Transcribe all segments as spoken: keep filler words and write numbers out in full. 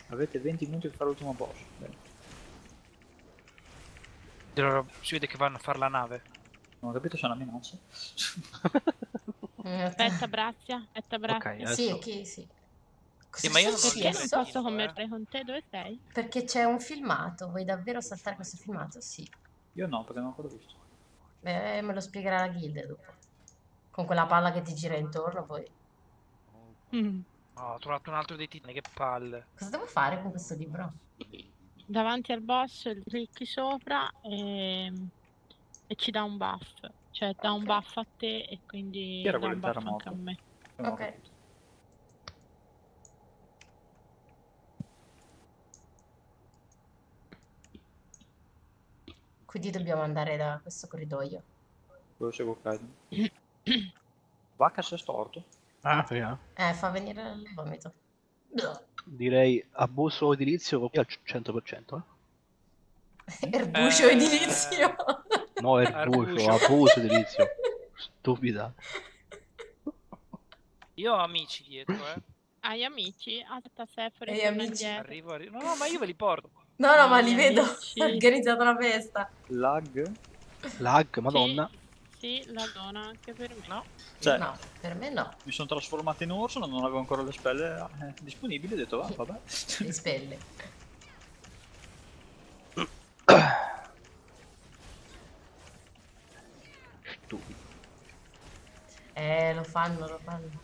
Avete venti minuti per fare l'ultimo boss. Bene. Si vede che vanno a fare la nave. Non ho capito se è una minaccia. Aspetta, Brazia. Aspetta, Brazia. Ok, adesso... Sì, chi sì. Cosa Sì, ma io sta non ho il Perché non succedendo? posso librettino, eh. commettere con te? Dove sei? Perché c'è un filmato, vuoi davvero saltare questo filmato? Sì. Io no, perché non ho ancora visto. Beh, me lo spiegherà la guilda dopo. Con quella palla che ti gira intorno poi. Mm. Oh, ho trovato un altro dei titani, che palle. Cosa devo fare con questo libro? Davanti al boss clicchi sopra e... e ci dà un buff. Cioè dà un Ok. buff a te e quindi Chi era dà quello un del buff anche a terremoto? me. Non ho Ok. capito. Quindi dobbiamo andare da questo corridoio. Quello seguo Kaiden. Vacca si è storto. Ah, prima. Eh, fa venire il vomito. Direi abuso edilizio al cento per cento. Eh? Erbuscio Eh, edilizio. No, erbuscio, Arbuscio. abuso edilizio. Stupida. Io ho amici dietro, eh. Hai amici? Aspetta, Seferi, Ehi, torna amici. indietro. Arrivo, arrivo. No, no, ma io ve li porto. No, no, No, ma gli li vedo. amici. Ha organizzato la festa. Lag? Lag, madonna. Sì, sì, la dona anche per me. No. Cioè, No, per me no. mi sono trasformato in orso, non avevo ancora le spelle eh, disponibili, ho detto, va, vabbè. Le spelle. Stupido. Eh, lo fanno, lo fanno.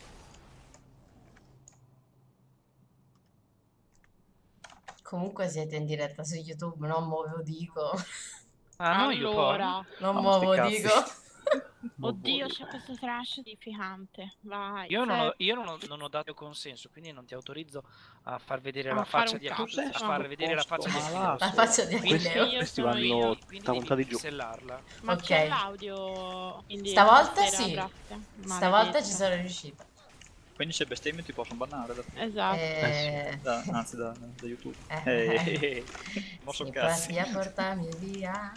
Comunque siete in diretta su YouTube, non muovo dico. Ah, no, io porno. Allora, Non No, ma sti muovo cazzi. dico. oddio, c'è questo trash edificante. Vai. Io non ho, Sef- io non ho, non ho dato consenso, quindi non ti autorizzo a far vedere A la fare faccia un di cazzo. Achille, a Cos'è far sto vedere la faccia di posto Achille. malato? La faccia di Questi, Achilleo. Io questi sono vanno io. Quindi tramontati devi giù. pixellarla. Ma Ok. c'è l'audio. quindi Stavolta stasera, sì. Brazia. Stavolta Maledetta. ci sono riuscita. Quindi se bestemmio ti possono bannare da, Esatto. Eh... da- anzi da, da YouTube. Eh, Eh, eh. eh, eh. Mosso Sei cazzi. pronti a portarmi via?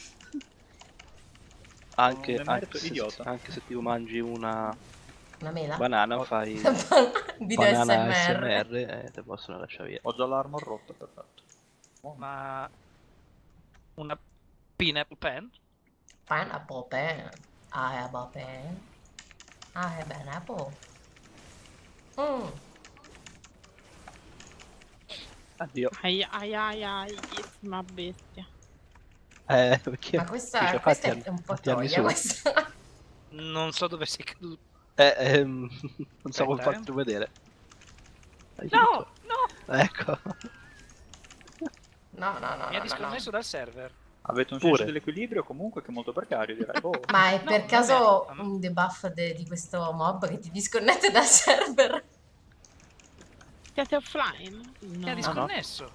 Anche, Un anche, emerito se, idiota. anche se ti mangi una Una mela? banana, fai Video banana S M R. S M R e te possono lasciare via. Ho già l'armor rotta, perfetto. Buono. Ma una pineapple pen? Pineapple pen. I have a pen. I have an apple. Mm. Addio. Ai ai ai ai, ma bestia. Eh, perché? Ma questa, Sì, cioè, questa fatti è un po' fatti anni troia su. questa. Non so dove sei caduto. Eh, ehm, non so come Aspetta, eh. fartelo vedere. No, Aiuto. no! Ecco. No, no, no, Mi ha no, no, disconnesso dal server. Avete un Pure. senso dell'equilibrio comunque che è molto precario, direi. Boh. Ma è No, per vabbè, caso vabbè. un debuff de- di questo mob che ti disconnette dal server? Siete offline? Mi ha No. disconnesso.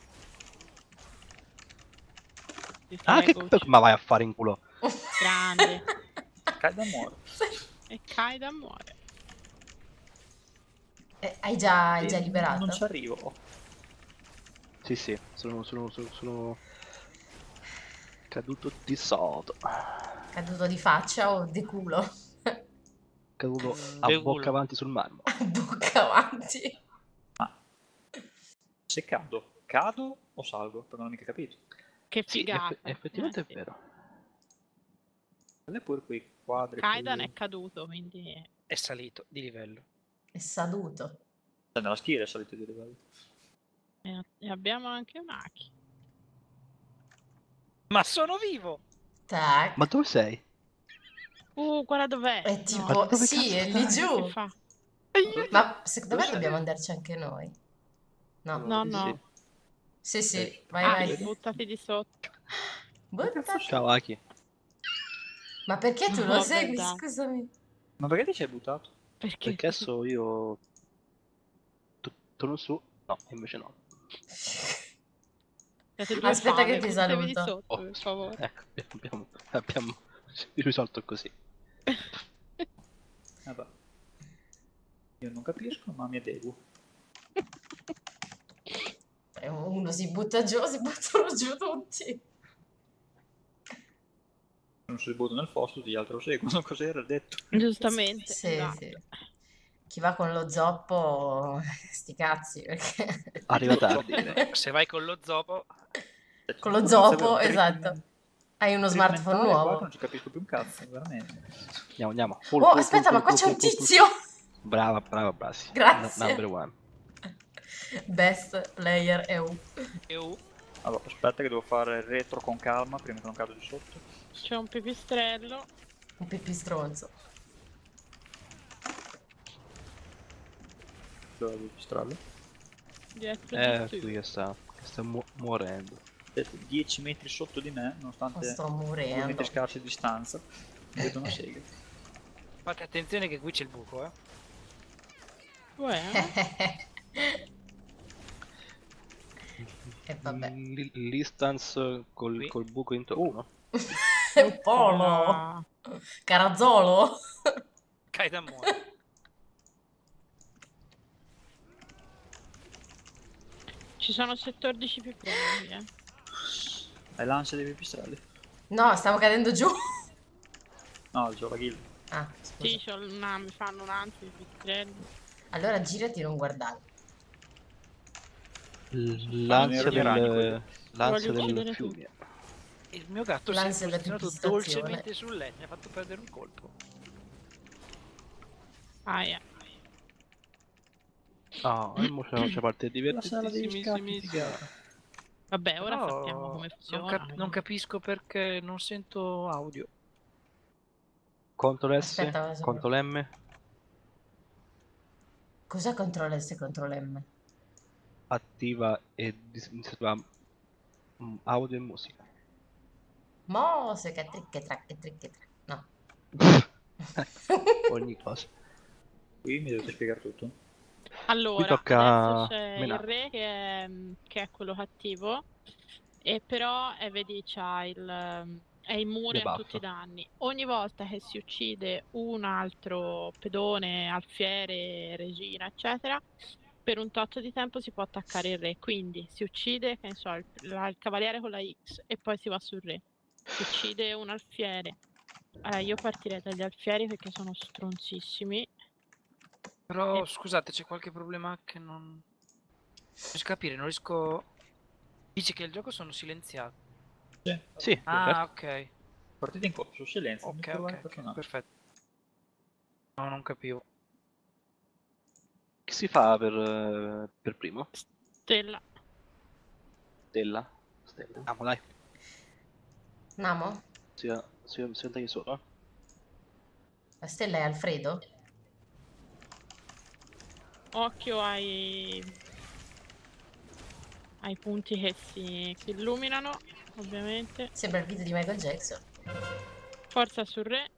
Ti Ah, fai che Gucci. ma vai a fare in culo. Grande. Kaida muore. E Kaida muore. Eh, hai già, hai già Eh, liberato? Non ci arrivo. Sì, sì, sono, sono, sono, sono caduto di sotto. Caduto di faccia o di culo? Caduto Mm, a de bocca culo. avanti sul marmo. Bocca avanti. Se cado, cado o salgo? Perché non ho mica capito. Che Sì, figata. eff- effettivamente Eh, è sì. vero. Guarda pure quei quadri. Kaidan qui. è caduto, quindi... È salito di livello. È saduto. Cioè, nella schiera è salito di livello. E e abbiamo anche un Aki. Ma sono vivo! Tac. Ma dove sei? Uh, guarda dov'è. È No. tipo... Ma dove sì, cazzo è lì stai? giù. Che fa? Ma secondo me Dove sei? dobbiamo andarci anche noi. No. No, Sì, no. Sì, sì, Eh, vai, Ah, vai. buttati di sotto. Buttati. Ciao Aki. Ma perché tu lo No, segui? dai. Scusami. Ma perché ti ci hai buttato? Perché? Perché adesso io to- torno su. No, invece no. Siete due Aspetta fame, che ti buttatevi di saluto. sotto, Oh, per favore. ecco, abbiamo, abbiamo risolto così. Vabbè. Io non capisco, ma mi adeguo. Eh, Uno si butta giù, si buttano giù tutti. Non si butta nel fosso, gli altri lo seguono. Cos'era il detto? Giustamente. Sì, esatto. sì. Chi va con lo zoppo, sti cazzi, perché... Arriva tardi. direi. Se vai con lo zopo, Con lo Inizio a avere zoppo, un trip- esatto. Hai uno trip smartphone mentale qua che nuovo. non ci capisco più un cazzo, veramente. Andiamo, andiamo. Pull, Oh, pull, aspetta, pull, ma qua pull, c'è un pull, pull, pull. tizio! Brava, brava, Brasi. Grazie. Number one. Best player E U. E U. Allora, aspetta che devo fare il retro con calma prima che non cado di sotto. C'è un pipistrello. Un pipistronzo. Dove il pipistrello? Dietro Eh, di qui tu. che sta, che sta mu- morendo. dieci metri sotto di me, nonostante Sto due morendo. metri scarsi di distanza. Vedo una sega. Fate attenzione che qui c'è il buco, eh. Uè, E vabbè. L- L'istance col, Qui. col buco intorno. Polo. ah, Carazzolo. Kaidan muore. ci sono settordici piponi, eh. Hai l'ansia dei pipistrelli? No, stavo cadendo giù. No, c'ho la guild. Ah, Sì, scusa. c'ho una, mi fanno un'ansia di pipistrelli. Allora girati e non guardare. L- L'ansia Sono nero di ragni del, l'ansia Voglio del uccidere fiume. Il mio gatto si è L'ansia della posizionato pipistrazione. dolcemente sul letto, mi ha fatto perdere un colpo. Aia. Ah, e mo c'è c'è parte La sala degli scatti di divertentissima. gara. Vabbè, ora Però sappiamo come non, funziona. cap- non quindi. capisco perché non sento audio. Ctrl S, Aspetta, cosa- Ctrl M. Cos'è control S e control M? Attiva e dis- disattiva mm, audio e musica. Mose che tricche tracche tricche tracche. No. Ogni cosa. Qui mi dovete spiegare tutto. Allora, tocca adesso c'è il menare. re che è, che è quello cattivo, e però eh, vedi c'ha il, ehm, è immune Le a buff. tutti i danni. Ogni volta che si uccide un altro pedone, alfiere, regina, eccetera, per un tot di tempo si può attaccare il re. Quindi si uccide, che ne so, il, la- il cavaliere con la X e poi si va sul re. Si uccide un alfiere. Eh, io partirei dagli alfieri perché sono stronzissimi. Però E- scusate, c'è qualche problema che non... Non riesco a capire, non riesco... Dice che il gioco sono silenziati. Sì. Sì, Ah, ok. Partita in corso, silenzio. Ok, mi trovare ok, ok, personaggio. perfetto. No, non capivo. chi si fa per, eh, per primo? Stella. Stella? Stella. Andiamo, dai. Namo? Si, si, si sente solo. eh. La stella è Alfredo? Occhio ai, ai punti che si, si illuminano, ovviamente. Sembra il video di Michael Jackson. Forza sul re.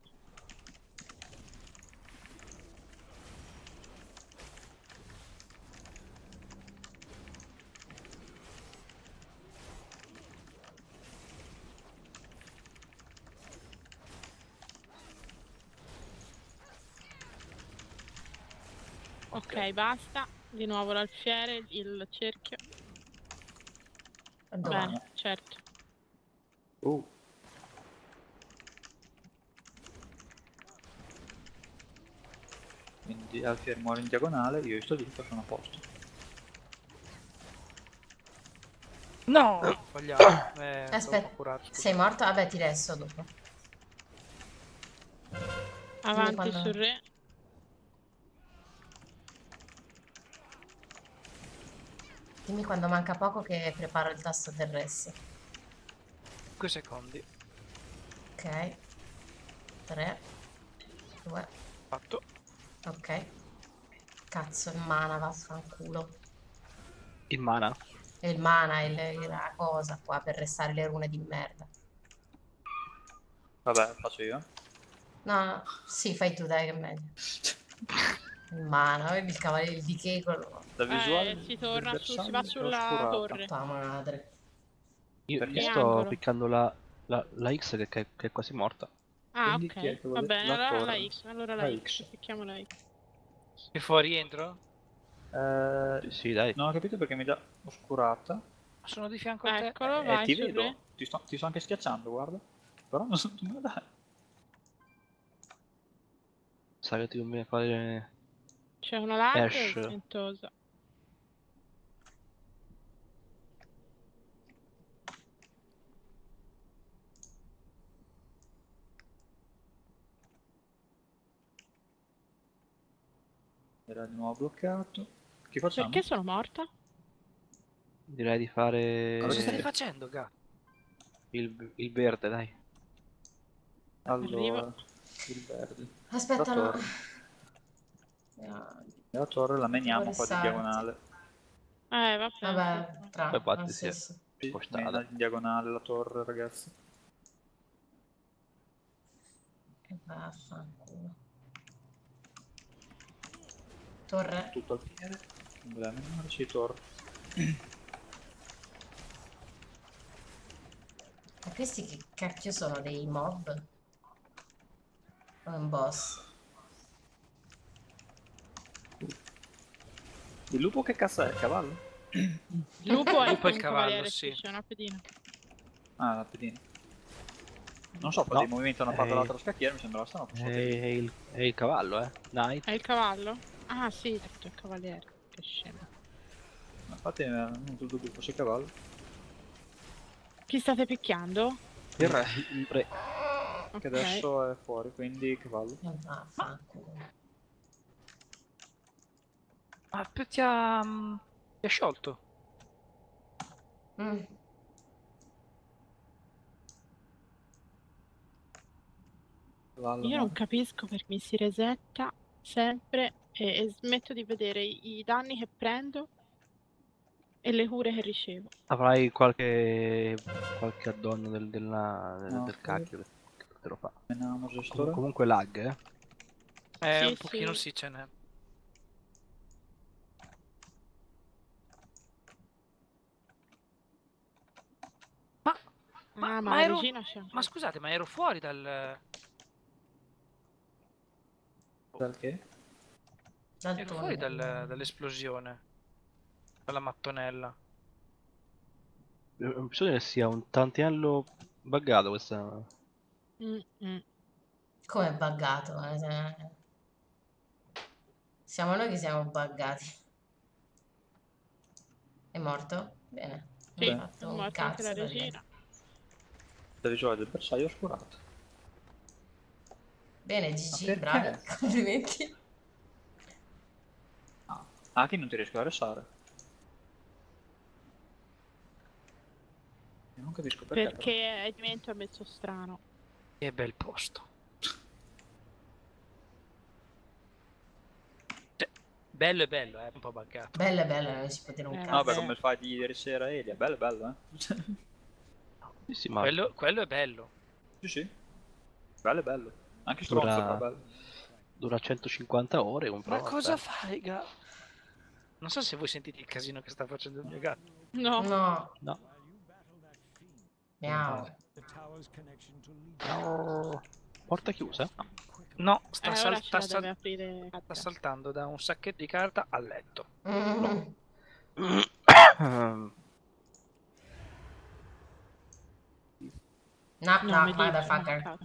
Ok, basta. Di nuovo l'alfiere, il cerchio. Dove? Bene, certo. Uh. Quindi Alfier muore in diagonale, io sto lì, sono a posto. No! Ho sbagliato. Eh, stavo Aspetta, a curare, scusa. sei morto? Vabbè, ti resto dopo. Avanti quando- sul re. Dimmi quando manca poco che preparo il tasto del res. cinque secondi. Ok. tre, due, Fatto. ok. Cazzo, il mana, vaffanculo. Il mana. E il mana è il- la cosa qua per restare le rune di merda. Vabbè, faccio io. No, no, sì, fai tu, dai, che è meglio. Il mana, vedi il cavaliere, il decay quello. Da visuale Eh, si torna del su, si bersaglio va è sulla oscurata. torre. Tua madre. Io, Perché io sto angolo? piccando la, la, la X che, che- che è quasi morta. Ah, Quindi chi è ok. che Va vuole- bene, la allora la torre? X. Allora la, La X. X. Picchiamo la X. E fuori rientro? Eh, Sì, sì, dai. non ho capito perché mi dà oscurata. Sono di fianco a te. Eccolo, Eh, vai ti sul vedo, re. ti sto, ti sto anche schiacciando, guarda. Però non, non me la dai. Sa che ti conviene fare C'è una larga Ash. e ventosa. Era di nuovo bloccato. Che facciamo? Perché sono morta? Direi di fare Cosa Eh. stai facendo, gatto? il, il verde, dai. Allora, Arrivo. il verde. Aspetta, La no. torre. No, La torre la meniamo Devo qua di restare. diagonale. Eh, vabbè. Vabbè, tra Poi batti, lo sì. stesso. Sì, Spostata. mena in diagonale la torre, ragazzi. E vaffanculo. Torre. Tutto al piede. Non voleva nemmeno ci torre. Ma questi che cacchio sono? Dei mob? O un boss? Il lupo che cazzo è? Il cavallo? Il lupo è Il lupo è il un cavallo, cavaliere, sì. c'è una pedina. Ah, la pedina. Non so, fa No. dei movimenti da una parte Eh. all'altra scacchiere, mi sembrava strano. È, è il, è il cavallo, eh. Knight. È il cavallo? Ah, sì, detto il cavaliere. Che scemo. Infatti mi era venuto il dubbio fosse il cavallo. Chi state picchiando? Il re, Il re. Ok. che adesso è fuori, quindi cavallo. E vaffanculo. Ma p- ti ha... mm, ti ha sciolto. Mm. Cavallo, Io no. non capisco perché mi si resetta sempre e, e smetto di vedere i, i danni che prendo e le cure che ricevo. Avrai qualche qualche addon del, della, del, No, del sì. cacchio che che te lo fa. Meniamo Com- gestore. comunque lag, eh. Eh, Sì, un pochino sì. sì, ce n'è. Ma, ma, Ah, ma, ma la ero... regina c'è ancora. Ma scusate, ma ero fuori dal... Dal che? Dal Ero fuori tunnel. dal- dall'esplosione. Dalla mattonella. Eh, Bisogna che sia un tantinello buggato questa. Mm, mm. Come è buggato? eh, se- Siamo noi che siamo buggati. È morto? Bene. Sì, Non è ho fatto un morta anche la cazzo perché- regina. La visuale del bersaglio oscurato. Bene, Ma G G, perché? bravi, complimenti. Ah, Aki non ti riesco a restare. Io non capisco perché. però. Perché Edimento ha messo strano. Che bel posto. Cioè, bello è bello, eh, un po' buggato. Bello, bello, non si può dire un Eh, cazzo. No, beh, vabbè. come il fight di ieri sera Elia, bello bello, eh. Sì, sì, ma Quello, quello è bello. Sì, sì. Bello è bello. Anche Dura- stronzo, però bello. dura centocinquanta ore un Ma pro. cosa aspetta. fai, gatto? Non so se voi sentite il casino che sta facendo il mio gatto. No. No, No. miau. No. Porta chiusa? No, Eh, sta, ora sal- ce sta la sal- deve aprire. sta saltando da un sacchetto di carta al letto. Mm. No, No, no, mi dici, motherfucker. mancato.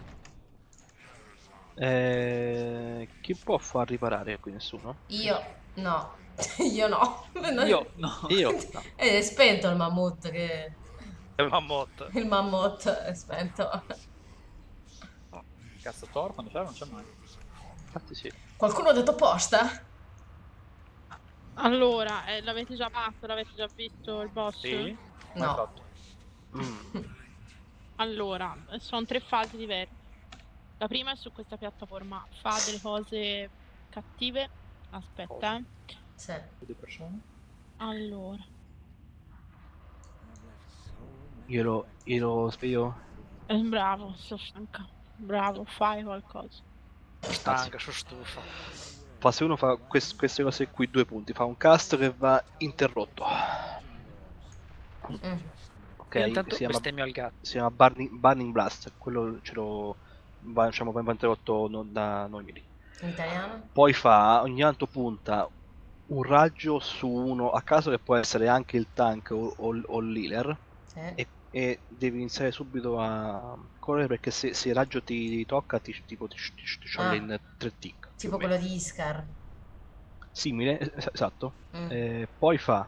Eh, chi può far riparare qui? Nessuno? Io, no. Io no. Io, no. Io? No. Eh, È spento il mammut che... È mammut. Il mammut è spento. Cazzo, Thor quando c'era non c'è mai. Infatti sì. Qualcuno ha detto posta? Allora, eh, l'avete già fatto? L'avete già visto il boss? Sì. Mai No. fatto. Mm. Allora, sono tre fasi diverse. La prima è su questa piattaforma, fa delle cose cattive. Aspetta, eh. Sì. Due persone. Allora, Glielo, glielo spiego. eh, bravo, sto stanca. Bravo, fai qualcosa. Stanca, sono stufa. Fa, se uno fa quest- queste cose qui, due punti, fa un cast che va interrotto. Mm. Ok, Io intanto si chiama, bestemmio al gatto. si chiama Burning, Burning Blast. Quello ce lo va, diciamo, va interrotto non da noi lì. In italiano? Poi fa, ogni tanto punta un raggio su uno a caso che può essere anche il tank o, o, o l'healer Sì. e, e devi iniziare subito a correre perché se, se il raggio ti tocca ti, tipo, ti, ti, ti scioglie Ah. in tre tick. più Tipo o meno. quello di Iscar. simile, es- esatto. Mm. Eh, poi fa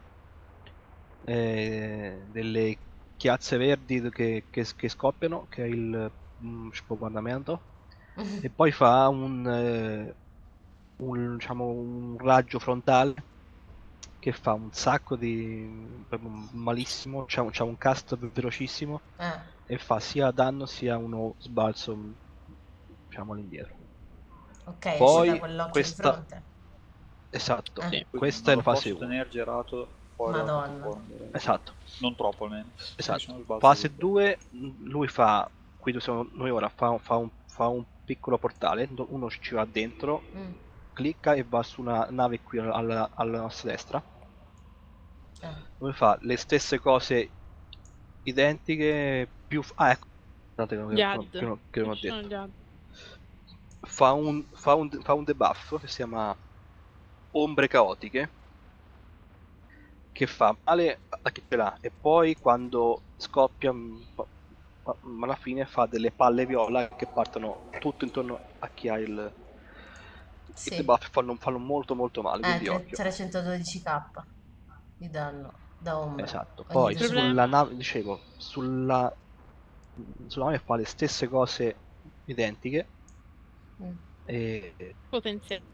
eh, delle chiazze verdi che, che- che scoppiano, che è il mm, bombardamento, e poi fa un, eh, un, diciamo, un raggio frontale che fa un sacco di proprio malissimo, c'ha un, c'ha un cast velocissimo Eh, e fa sia danno sia uno sbalzo, diciamo, all'indietro. ok, esce da Poi quell'occhio questa, di fronte. esatto, Eh. Quindi questa è non la lo fase posso uno. tenere girato fuori dalla Madonna. piattaforma, direi. Esatto, Non troppo almeno. esatto. Se no sbalzo Fase tutto. due, lui fa, qui dove siamo noi ora, fa, fa un, fa un piccolo portale, do- uno ci va dentro, Mm, clicca e va su una nave qui alla, alla nostra destra, eh. dove fa le stesse cose identiche, più... f- ah, ecco, guardate che non, Gli che ad. non- che non- che non ho Ci sono detto. gli ad. Fa un, fa, un, fa un debuff che si chiama Ombre Caotiche, che fa male a chi ce l'ha, e poi quando scoppia, m- ma ma alla fine fa delle palle viola che partono tutto intorno a chi ha il, il Sì. debuff, e fanno, fanno molto molto male, Eh, quindi tre- occhio. trecentododici k di danno da ombra. Esatto. Ogni Poi due Problema- sulla nave, dicevo, sulla, sulla nave fa le stesse cose identiche, Mm. e Potenziate.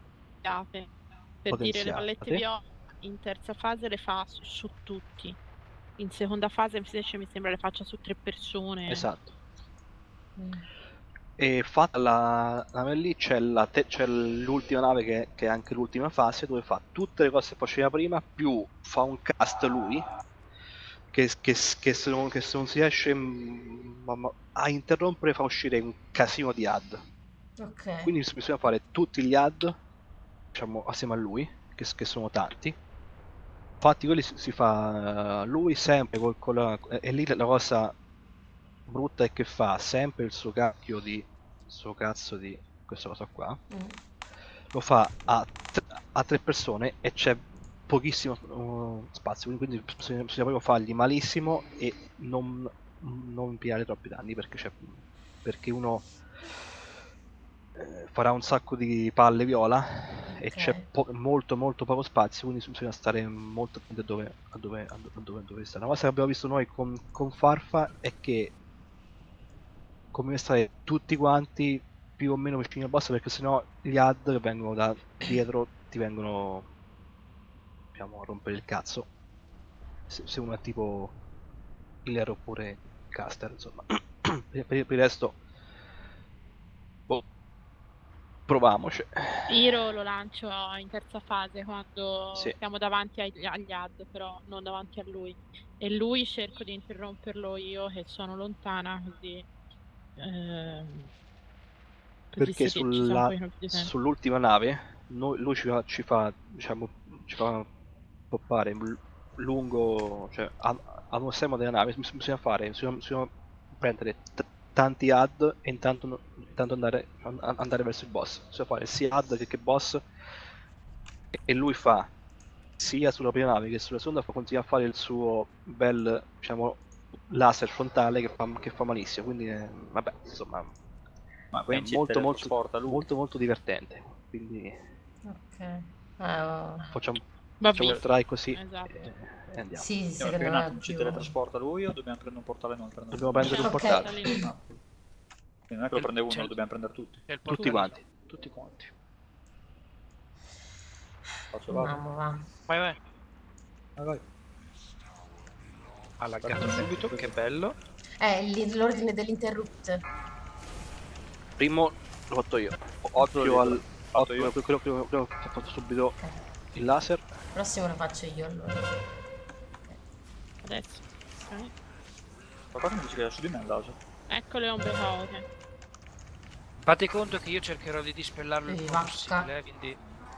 Per dire le pallette potenziate. viola in terza fase le fa su, su tutti. In seconda fase invece mi sembra le faccia su tre persone. Esatto. Mm. E fatta la nave lì c'è, la te- c'è l'ultima nave che, che è anche l'ultima fase, dove fa tutte le cose che faceva prima, più fa un cast lui che, che, che se, non, che se non si riesce mm, ma- ma- a interrompere fa uscire un casino di ad. Ok. Quindi bis- bisogna fare tutti gli ad, diciamo, assieme a lui, che, che sono tanti. Infatti quelli si, si fa eh, lui sempre col, con la, e lì la cosa brutta è che fa sempre il suo cacchio di il suo cazzo di questa cosa qua, Mm. lo fa a, tre- a tre persone e c'è pochissimo uh, spazio, quindi quindi bisogna, bisogna proprio fargli malissimo e non, non pigliare troppi danni, perché c'è perché uno eh, farà un sacco di palle viola e Ok. c'è po- molto molto poco spazio, quindi bisogna stare molto attenti a dove, a dove, a dove, a dove sta. Una cosa che abbiamo visto noi con, con Farfa è che come stare tutti quanti più o meno vicini al boss, perché sennò gli ad che vengono da dietro ti vengono, diciamo, a rompere il cazzo, se, se uno è tipo killer oppure caster, insomma. per, per- per il resto boh, proviamoci. Iro lo lancio in terza fase quando Sì. siamo davanti agli, agli ad, però non davanti a lui. E lui cerco di interromperlo io che sono lontana, così. ehm, così Perché si- ci sono un sulla, pochino più di tempo. sull'ultima nave noi- lui ci fa, ci fa, diciamo, ci fa poppare l- lungo, cioè a, a uno stemma della nave bis- bisogna fare, bisogna, bisogna prendere t- tanti ad e intanto, no- intanto andare, an- andare verso il boss. Bisogna fare sia ad che, che boss, e, e lui fa sia sulla prima nave che sulla seconda, fa continua a fare il suo bel, diciamo, laser frontale che fa, che fa malissimo, quindi eh, vabbè, insomma, Ma è poi ci molto molto, teletrasporta lui. molto molto divertente, quindi Ok. Eh, oh. facciamo, Va facciamo via. il try così Esatto. e, e andiamo. Sì, Sì, ma secondo più in me è attimo ci più... teletrasporta lui o dobbiamo prendere un portale noi? Per andare- Dobbiamo prendere un Ok. portale, Quindi Ah, quindi non è che lo prende uno, C'è lo il- dobbiamo prendere tutti. C'è il tutti portale. quanti, tutti quanti. Faccio vado. Andiamo, va. Vai vai. Ah, vai. Ha laggato subito, che bello. Eh, lì- l'ordine dell'interrupt. Primo l'ho fatto io, occhio al Fatto io. occhio, quello, quello, quello che ha fatto subito Ok. il laser. Il prossimo lo faccio io allora. Adesso. Ok. Ma qua mi dice che è su di me il laser. Ecco le ombre caote. Fate conto che io cercherò di dispellarlo il Sì, più vacca. possibile, eh, quindi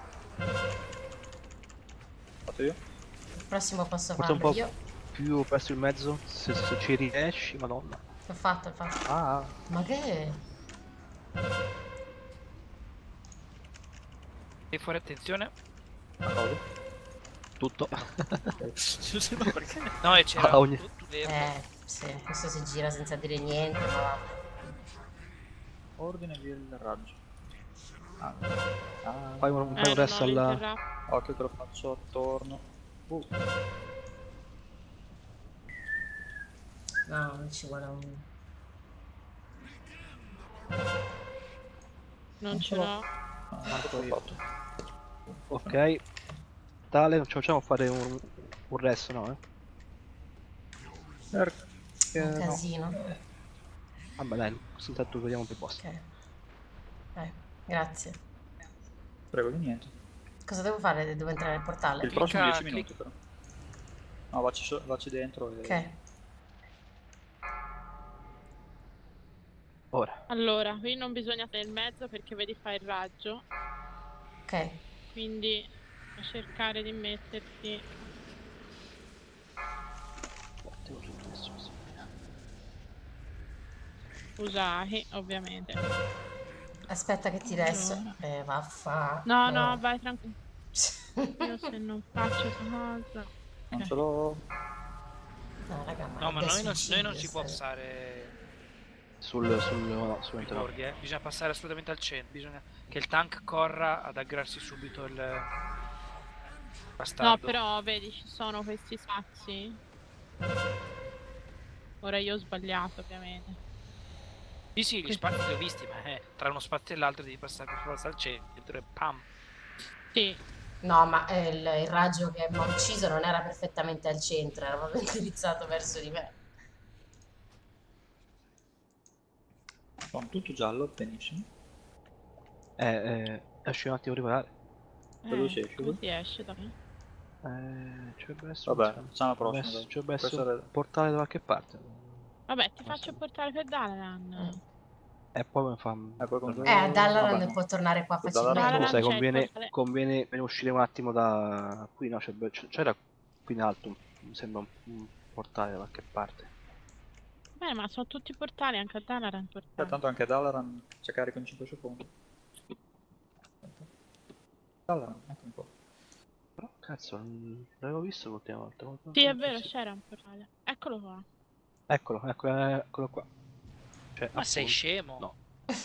Fatto io? Il prossimo posso Forse un farlo po' io. più verso il mezzo, se, se ci riesci, madonna. L'ho fatto, l'ho fatto. Ah, Ma che? devi fare attenzione. Ma cosa? tutto. Perché? No, e c'era A ogni- tutto verde. Eh, sì, questo si gira senza dire niente, ma vabbè. Ordine del raggio. Ah. Ah. Fai un, fai Eh, un non rest ho alla... l'interrupt. Occhio che lo faccio attorno. Uh, No, non ci vuole un... Non ce l'ho. l'ho. no, manco l'ho fatto. Ok. Tale, non ci facciamo fare un, un resto, no? Eh? Perché un no. casino. Vabbè dai, intanto vediamo che posto. Ok. Eh, grazie. Prego di niente. Cosa devo fare? Devo entrare nel portale? Il prossimo Clicca- dieci minuti però. No, vacci, so- vacci dentro e... Ok. Ora. Allora, qui non bisogna stare nel mezzo perché vedi fa il raggio. Ok. Quindi cercare di metterti. Devo tutto adesso, sì. Usahi, ovviamente. Aspetta che ti resto. Allora. Eh, vaffa. No, no, vai tranquillo. Io se non faccio questa cosa. Non Ok. ce l'ho... No, raga, ma, No, ma è noi non, suicidio, noi non si può sta- passare Sul, sul, no, sul i interno. borghi, eh. Bisogna passare assolutamente al centro. Bisogna che il tank corra ad aggrarsi subito il bastardo. No, però vedi, ci sono questi spazi. Ora io ho sbagliato, ovviamente. Sì, sì, gli spazi li ho visti, ma eh, tra uno spazio e l'altro devi passare per forza al centro e pam. Sì, No, ma eh, il, il raggio che mi ha ucciso non era perfettamente al centro, era proprio indirizzato verso di me. Sono tutto giallo, benissimo. Eh, eh, esci un attimo a riparare. Da dove eh, si esce? come si esce da me? Eh, ci dovrebbe essere Vabbè, un- facciamo la ci dovrebbe prossima. essere- dai. ci dovrebbe essere Questa un era- portale da qualche parte. Vabbè, ti Non faccio so. portare per Dalaran. Mm. E poi mi fa... Eh, poi con- Eh, a Dalaran Vabbè, no. può tornare qua Con Dalaran facilmente. Scusa, c'è il conviene, portale. conviene, conviene uscire un attimo da qui, no? C'è- c'è- C'era qui in alto, mi sembra un, un portale da qualche parte. Beh, ma sono tutti portali, anche a Dalaran Eh, portali. tanto anche Dalaran c'è carico in cinque secondi. Dalaran, ecco un po'. Però, cazzo, non l'avevo visto l'ultima volta. non- Sì, è non vero, penso- c'era un portale. Eccolo qua. Eccolo, ecco, eh, eccolo qua. Cioè, Ma sei appunto. scemo? No.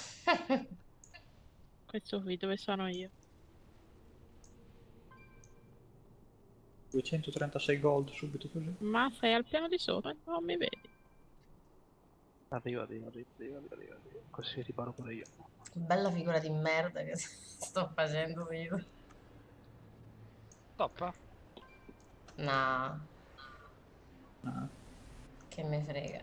Questo qui, dove sono io? duecentotrentasei gold subito così. Ma sei al piano di sopra, non mi vedi. Arriva, arriva, arriva, arriva, arriva, arriva. Così riparo pure io. Che bella figura di merda che sto facendo io. Toppa? No, Ah, che me frega.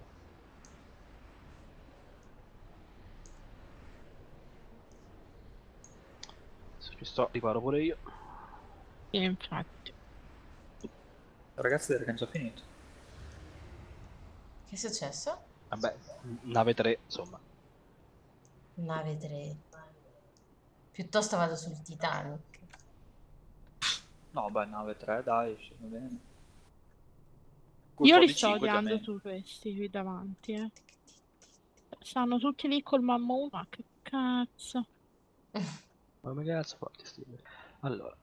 Se ci sto, riparo pure io. Sì, infatti. ragazzi, direi che hanno già finito. Che è successo? Vabbè, nave tre, insomma. Nave tre. Piuttosto vado sul Titanic. No, beh, nave tre, dai, sì, va bene. Io li Di sto cinque già odiando meglio. tu questi qui davanti, eh. Stanno tutti lì col mammo, ma che cazzo. Ma come cazzo forti sti? Allora,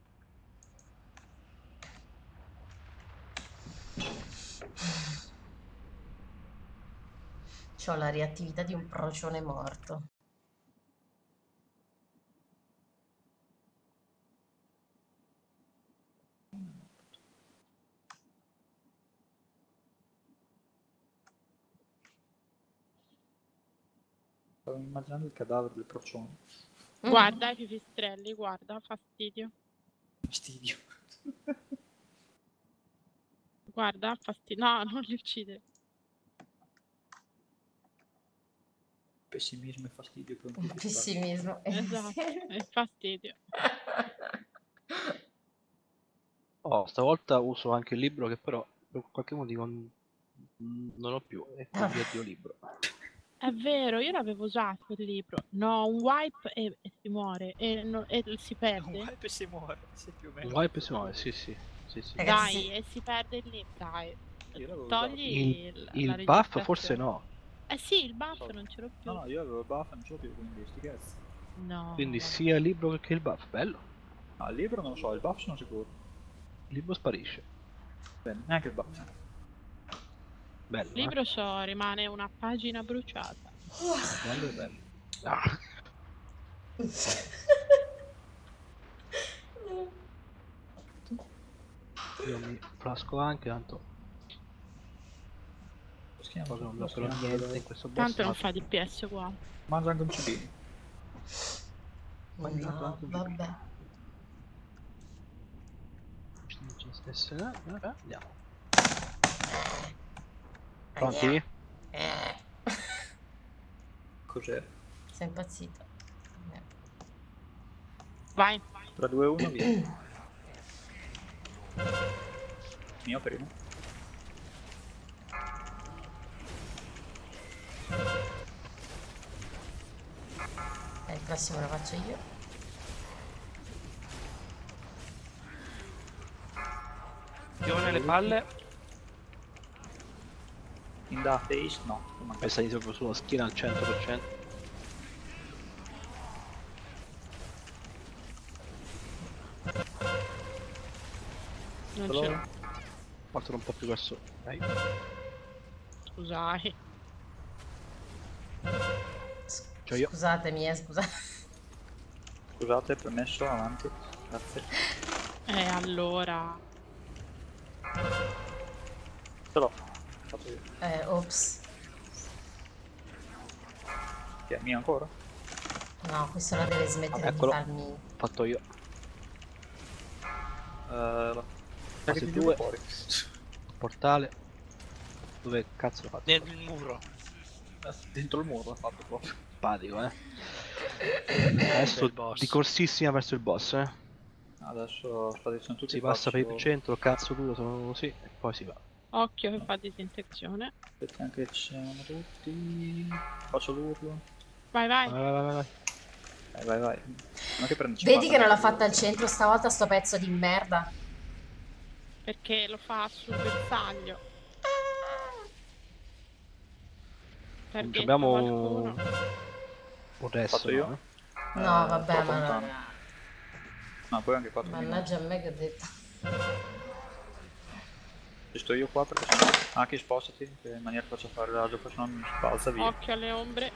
C'ho la reattività di un procione morto. Stavo immaginando il cadavere del procione. Guarda i pipistrelli, guarda, fastidio. Fastidio. Guarda, fastidio. No, non li uccidere. Pessimismo e fastidio per un Un pipistrello. pessimismo. Esatto, è fastidio. oh, stavolta uso anche il libro che però per qualche motivo non, non ho più. E quindi addio libro. È vero, io l'avevo usato quel libro. No, un wipe e, e si muore. E, no- e si Un perde. wipe e si muore, sì, più o meno. Un wipe si muove, sì, sì. sì, sì. Ragazzi, Dai, sì. e si perde il libro. Dai, Io l'avevo togli Il, il, il la buff forse registrazione. no. Eh sì, il buff So. non ce l'ho più. No, no, io avevo il buff, non ce l'ho più, quindi sti cazzi. No. Quindi vabbè. sia il libro che il buff. Bello. No, il libro non lo so, il buff sono sicuro. Il libro sparisce. Bene, neanche il buff. Bello. Il libro c'ho, rimane una pagina bruciata. Eh? Bello e bello. Ah, Avanti. Io mi flasco anche, tanto Schiamo, cosa non lo metterò schiamo, niente dai. in questo boss. Tanto non ma- fa D P S uguale. Mangia anche un cibino. Mangiato No, anche un vabbè. Andiamo. Pronti? Eh, Cos'è? sei impazzito. Eh. Vai. tre, due, uno, via. Mio primo. Eh, il prossimo lo faccio io. Più nelle palle. In da face, no. Non Per salire proprio sulla schiena al cento per cento. Non Però- ce l'ho. Portalo un po' più verso. Dai. Scusate. S- Cioè io. Scusatemi, eh, scusate. Scusate, permesso, avanti. Grazie. Eh, allora. Ce l'ho. Fatto io. Eh, ops. Che è mio ancora? No, questo la deve smettere Eccolo. di farmi... Fatto io. Uh, Fase che due. fuori. Portale. Dove cazzo l'ho fatto? Nel muro. Dentro il muro l'ha fatto proprio. Simpatico, eh. Adesso Bel boss. di corsissima verso il boss, eh. Adesso sta dicendo tutti Si passa per il faccio- centro, cazzo duro, sono così, e poi si va. Occhio che fa disintegrazione. Aspetta che ci siamo tutti. Faccio l'urlo. Vai, vai. Vai, vai, vai, vai. Vai, vai, vai. Non che prende Vedi che non l'ha cinquanta fatta al centro stavolta sto pezzo di merda. Perché lo fa sul bersaglio. Per Non dentro abbiamo qualcuno. un resto, Fatto io? no? No, Eh, vabbè, troppo ma... lontano. No, poi anche quattro Mannaggia a me che ho detto. Ci sto io qua perché sennò... Anche spostati, che in maniera che faccia fare l'agio, poi sennò mi spalza via. Occhio alle ombre.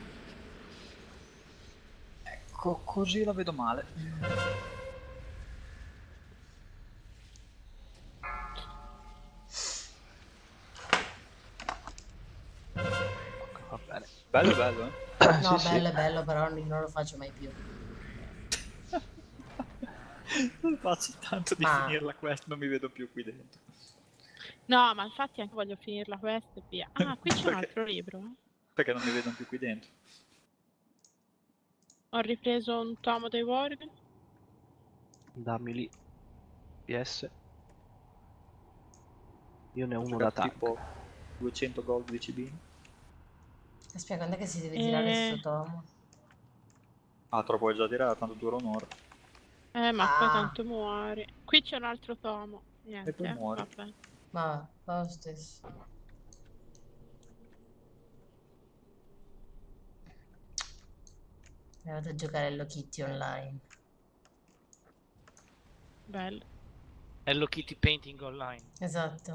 Ecco, così la vedo male. Va bene. Bello, bello, eh. No, Sì, bello, sì. bello, però non lo faccio mai più. Non faccio tanto di Ma- finire la quest, non mi vedo più qui dentro. No, ma infatti anche voglio finirla questa e via. Ah, qui c'è un Perché? altro libro. eh. Perché non mi vedo più qui dentro. Ho ripreso un tomo dei Worgen. Dammi lì. P S. Io ne ho Ho uno da giocato tank. tipo duecento gold di cibino. Aspetta, quando è che si deve tirare Eh. sto tomo? Ah, te lo puoi già tirare, tanto dura un'ora. Eh, ma poi Ah. tanto muori. Qui c'è un altro tomo. Niente, poi eh, muori. vabbè. Ma fa lo stesso. Mi vado a giocare Hello Kitty online. Bello. Hello Kitty Painting Online. Esatto.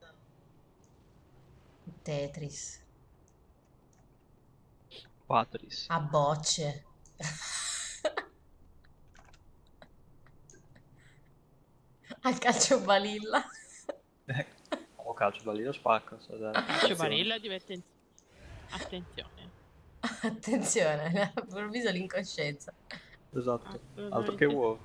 Tetris. Patris. A bocce. Al calcio balilla. Oh, calcio da lì lo spacca. So, dai. Calcio Attenzione. vanilla divertente. Attenzione. Attenzione, all'improvviso l'incoscienza. Esatto. Assolutamente. Altro che uovo.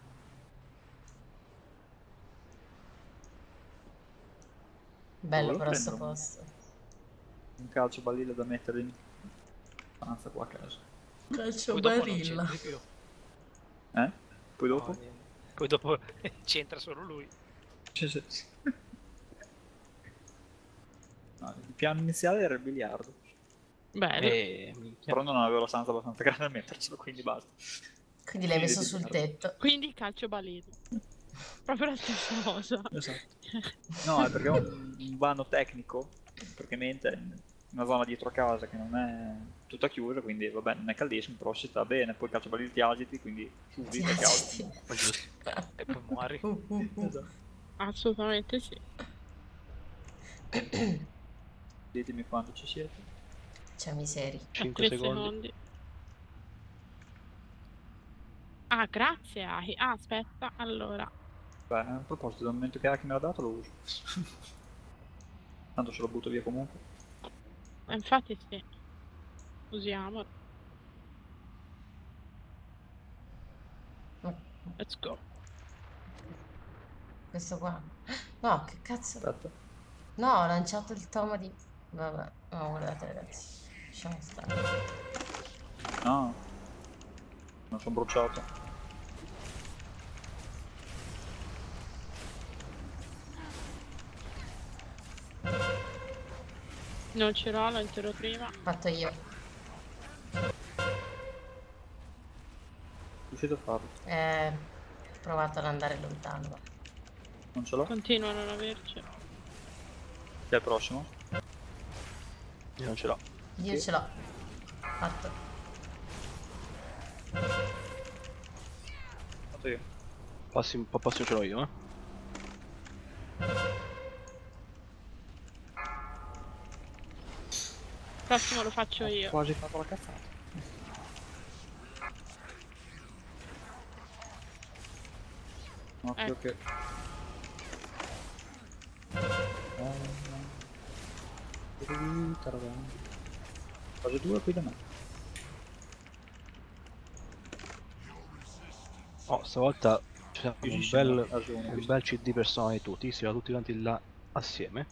Bello Dove lo però sto prendono? posto. Un calcio balilla da mettere in stanza qua a casa. Calcio Poi dopo non balilla. c'entri più. Eh? Poi dopo? No, niente. Poi dopo c'entra solo lui. Sì, sì. No, il piano iniziale era il biliardo. Bello. E minchia. Però non avevo la stanza abbastanza grande a mettercelo, quindi basta. Quindi l'hai Quindi messo devi sul fare- tetto. Quindi calcio balilla. Proprio la stessa cosa. Esatto. No, è perché è un, un vano tecnico, praticamente in una zona dietro casa che non è tutta chiusa, quindi vabbè non è caldissimo, però si sta bene, poi calcio balilla ti agiti, quindi chiudi Ti e agiti. calci. E poi muori. Uh, uh, uh. Esatto. Assolutamente sì. Ditemi quando ci siete. C'è miseri. A cinque tre secondi. secondi. Ah, grazie Ahi. Ah, aspetta, allora. Beh, a proposito, dal momento che Aki me l'ha dato lo uso. Tanto se lo butto via comunque. Eh, infatti sì. Usiamolo. Mm, Let's go. Questo qua. No, che cazzo. Aspetta. No, ho lanciato il tomo di... Vabbè, no, guardate ragazzi. Lasciamo stare. No. Non sono bruciato. Non ce l'ho, lo intero prima. Fatto io. Riuscite a farlo? Eh, ho provato ad andare lontano. ma- Non ce l'ho? Continuo a non averci. Chi è il prossimo? Io non ce l'ho. Io ce l'ho. Fatto. Fatto io. Passi, un po' prossimo ce l'ho io, eh. Prossimo lo faccio io. Quasi fatto la cazzata. Ok, Ecco. ok. Fase due qui da me. Oh, stavolta c'è un Chiusissimo, bel, ragione, un visto. bel C D personale di tutti, si va tutti quanti là assieme.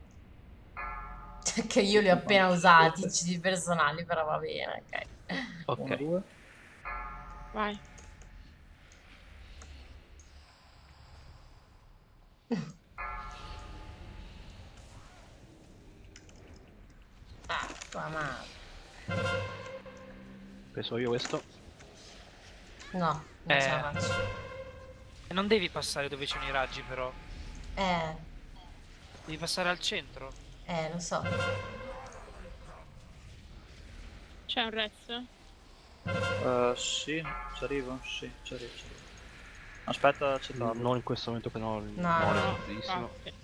Che io li ho appena usati, i C D personali, però va bene, ok. Uno, Ok, due. Vai. Ah, tua madre. preso io questo. No, non ce la Eh. faccio. E non devi passare dove ci sono i raggi, però. Eh, Devi passare al centro. eh, lo so. C'è un res? Uh, sì, ci arrivo, sì, ci arrivo, ci arrivo. Aspetta, accettarlo. Non in questo momento, però no, No, no, no, benissimo. Ok.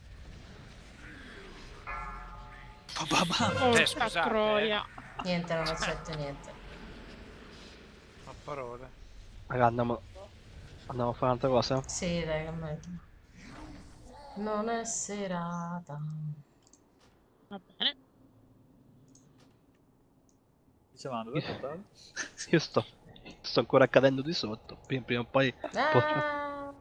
Eh, Porca scusate, troia. Niente, non accetto niente. A parole. Raga, andiamo, andiamo a fare un'altra cosa? Sì, dai, che meglio. Non è serata. Va bene. Dicevamo, dove portare? Io sto, sto ancora cadendo di sotto, prima, prima o poi... Ah!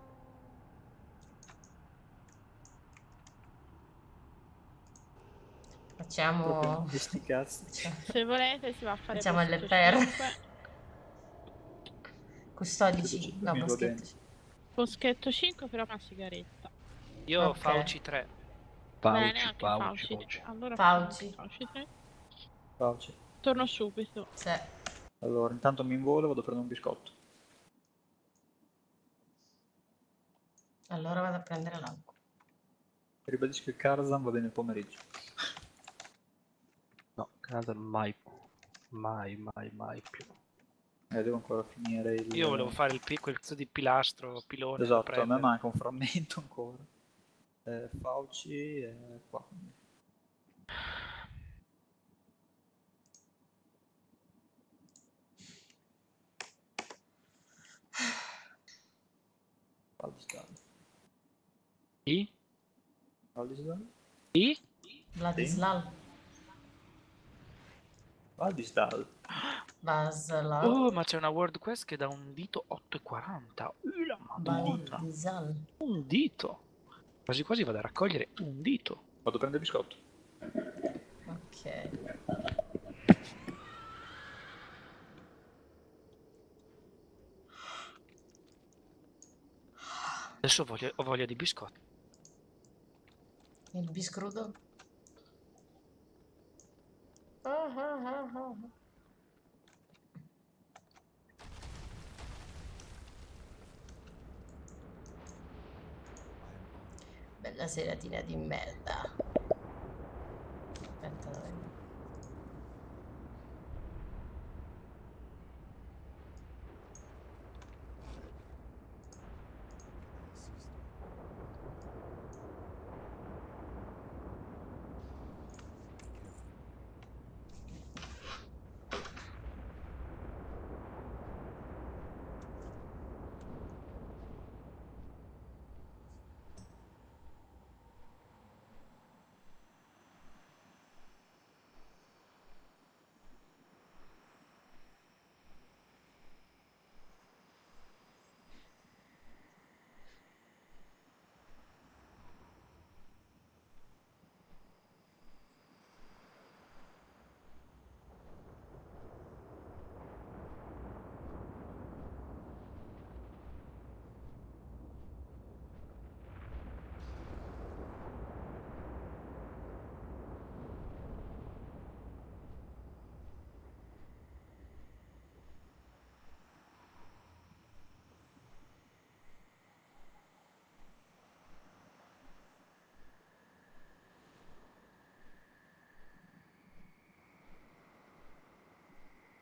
Facciamo... Proprio sti cazzi. Facciamo- Se volete si va a fare Facciamo boschetto le per. cinque. Custodici. No, Mi va bene. boschetti. Boschetto cinque però una sigaretta. Io Ok. Fauci tre. Bene, Pauci, anche pauci, Fauci. pauci. Allora Fauci. facciamo anche Fauci tre. Fauci. Torno subito. Sì. Allora, intanto mi involo e vado a prendere un biscotto. Allora vado a prendere l'acqua. Ribadisco che Karzan va bene il pomeriggio. No, Canada mai, mai, mai, mai più. Eh, devo ancora finire il... Io volevo fare il pi- quel cazzo di pilastro, pilone. da Esatto, a me prendere. manca un frammento ancora. Eh, Fauci è qua. Valdisdal. I? Valdisdal? I? Vladislav. Valdisdal. Vaslav. Oh, ma c'è una world quest che dà un dito otto e quaranta. Uh, la madonna. Valdisal. Un dito. Quasi quasi vado a raccogliere un dito. Vado a prendere il biscotto. Ok. Adesso voglio- ho voglia di biscotti. Il biscrudo. Ah, ah, ah, ah. Bella seratina di merda. Aspetta, dove...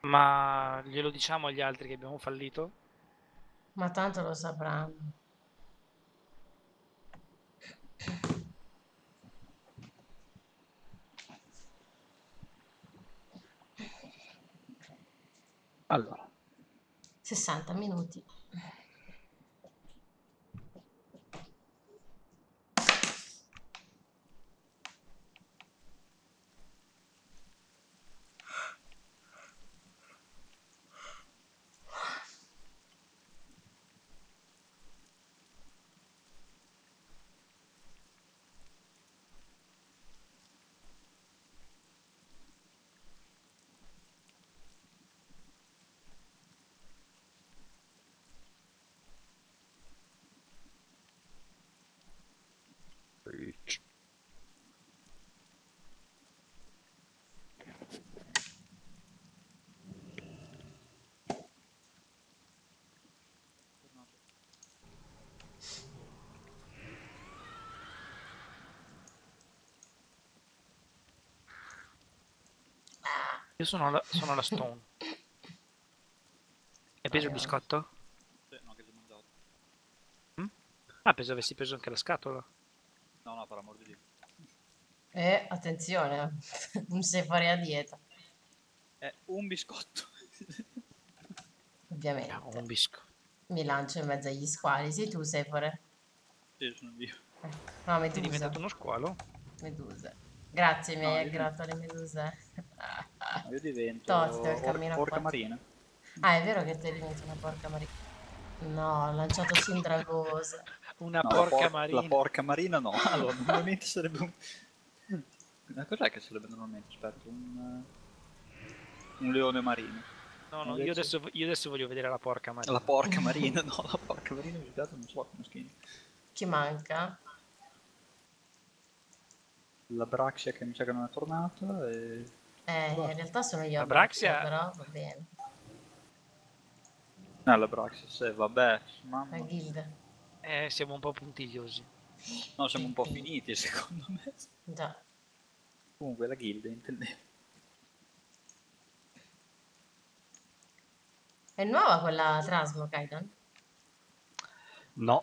Ma glielo diciamo agli altri che abbiamo fallito? Ma tanto lo sapranno. Allora, sessanta minuti. Io sono alla, sono alla Stone. Hai preso il biscotto? Sì, no, che ti ho mangiato. Ah, penso avessi preso anche la scatola. No, no, per amor di Dio. E attenzione, non sei fuori a dieta, È un biscotto. ovviamente. Ah, un biscotto. Mi lancio in mezzo agli squali, sei tu, sei fuori. Sì, sono io. Eh, No, È medusa. diventato uno squalo? Meduse. Grazie, mi No, hai io- aggrappato alle meduse. Ma io divento Tosto il or- cammino a orca quattro. marina. Ah, è vero che te diventi una porca marina. No, ho lanciato Sindragosa. Una No, la, porca por- marina. la porca marina no. Allora, normalmente sarebbe un... Ma cos'è che sarebbe normalmente? Aspetta, un... Un leone marino. No, no, io Invece- adesso, io adesso voglio vedere la porca marina. La porca marina, no, la porca marina mi piace, non so come skin. Chi manca? La Braxia che mi sa che non è tornata e... Eh, in realtà sono io La a Braxia, Braxia- però va bene. No, la Braxia, sì, vabbè, mamma. La guild. Eh, siamo un po' puntigliosi. No, siamo un po' finiti secondo me. Già. Comunque la guild intendevo. È nuova quella Trasmo, Kaidan? no.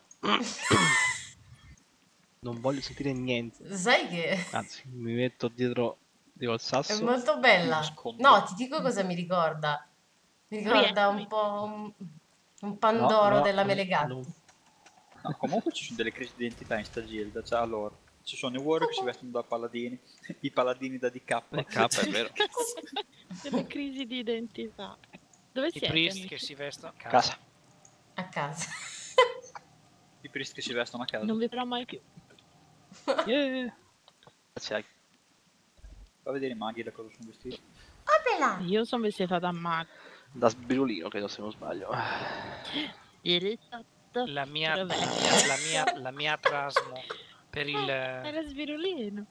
Non voglio sentire niente. Sai che Anzi, mi metto dietro, dietro al è sasso. molto bella. nascondo. No, ti dico cosa mi ricorda. Mi ricorda un po' un, un Pandoro No, no, della non- Melegatti. non- No, comunque ci sono delle crisi di identità in sta guild, cioè allora, ci sono i warrior che si vestono da paladini, i paladini da D K. D K, è vero. Delle crisi di identità. Dove I siete, priest amici? che si vestono. Casa. A casa. I priest che si vestono a casa. Non vi vedrò mai più. Yeah. Grazie, Ike. Fa vedere i maghi da cosa sono vestiti. Apela! Io sono vestita da mago. Da sbirulino, credo, se non sbaglio. Il risotto. La mia, la Dov'è? mia, la mia, la mia trasmo per il... Era svirulino.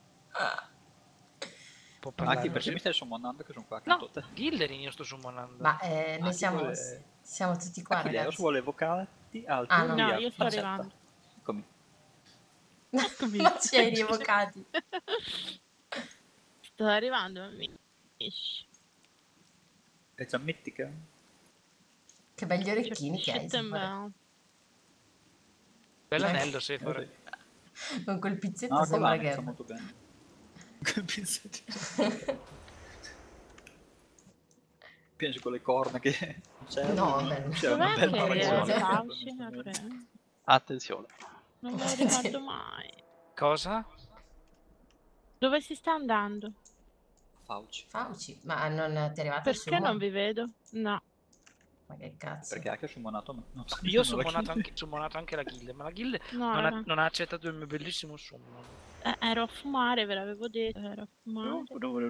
può Ah, parlare. chi perché mi stai summonando che sono qua No, accanto a te? Gilderin io sto summonando. Ma eh, noi chi siamo, vuole- siamo tutti qua, Ah, chi Leos ragazzi. vuole evocati alti. Ah, no. No, via, io sto accetta. arrivando. Eccomi. Non ci hai rievocati. Sto arrivando, amici. È già mitica? Che belli orecchini che hai. Shit Sefore. and Bell'anello, Sefore. Con quel pizzetto No, sembra quella sta che... molto bene. Quel pizzetto. Penso con le corna che c'è. No, non- vabbè. non c'è una Dov'è bella che era ragione. Fauci? Ok. Attenzione. Non me lo ricordo mai. Cosa? Dove si sta andando? Fauci. Fauci, ma non ti è arrivato il Perché sumo? non vi vedo? No. Ma che cazzo. Perché anche ho summonato me. No, Io ho non la summonato chiudo. anche, summonato anche la guild, ma la guild No, non, raga. ha, non ha accettato il mio bellissimo summon. Eh, ero a fumare, ve l'avevo detto. Ero a fumare.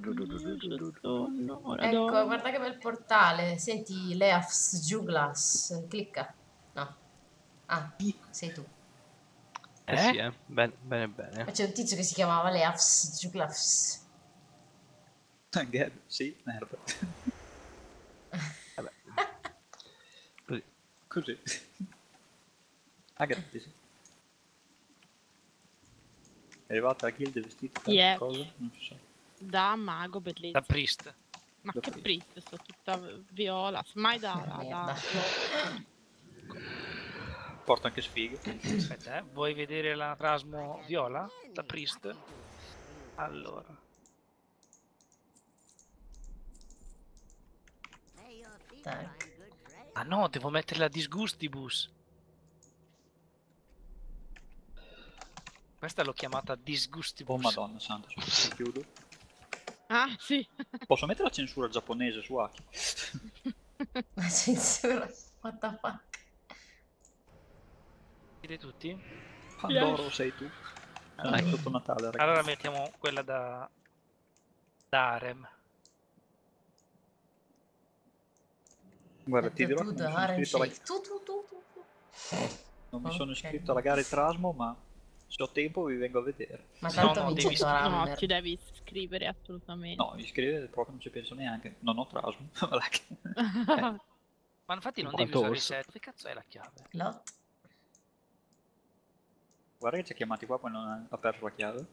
No, ora Ecco, do- guarda che bel portale. Senti, Leafs Juglas. Clicca. No. Ah, sei tu. Eh, Eh? sì, eh. Bene, bene, bene. Ma c'è un tizio che si chiamava Leafs Juglas. Gab, sì, merda. Vabbè. Così. Così. Ah, gratis. È arrivata la guild vestita da Yeah. cosa? Non si sa. Da mago, bellissimo. Da priest. Ma Lo che free. Priest, sto tutta viola. Mai da... da, Merda. da- Porta anche sfighe. Aspetta, eh. Vuoi vedere la Trasmo viola? Da Priest? Allora. Dai. Ah no, devo mettere la Disgustibus. Questa l'ho chiamata Oh Disgustibus. madonna santa, ci chiudo. Ah, sì. Posso mettere la censura giapponese su Aki? La censura. What the fuck? Siete tutti? Pandoro sei tu. Sono Allora, sotto Natale, ragazzi. allora mettiamo quella da, da Harem. Guarda, ti dirò che Tu, non mi sono Harem iscritto alla, Shake. Tu, tu, tu, tu, tu. non mi sono Ok. iscritto alla gara di Trasmo, ma se ho tempo vi vengo a vedere. Ma No, tanto no, vince devi- Torammer. No, ti devi iscrivere assolutamente. No, iscrivere proprio non ci penso neanche. Non ho Trasmo. Guarda che- Ma infatti non In devi quanto usare il orso. set. Dove cazzo è la chiave? Lot. Guarda che ci ha chiamati qua, poi non ha, ha perso la chiave.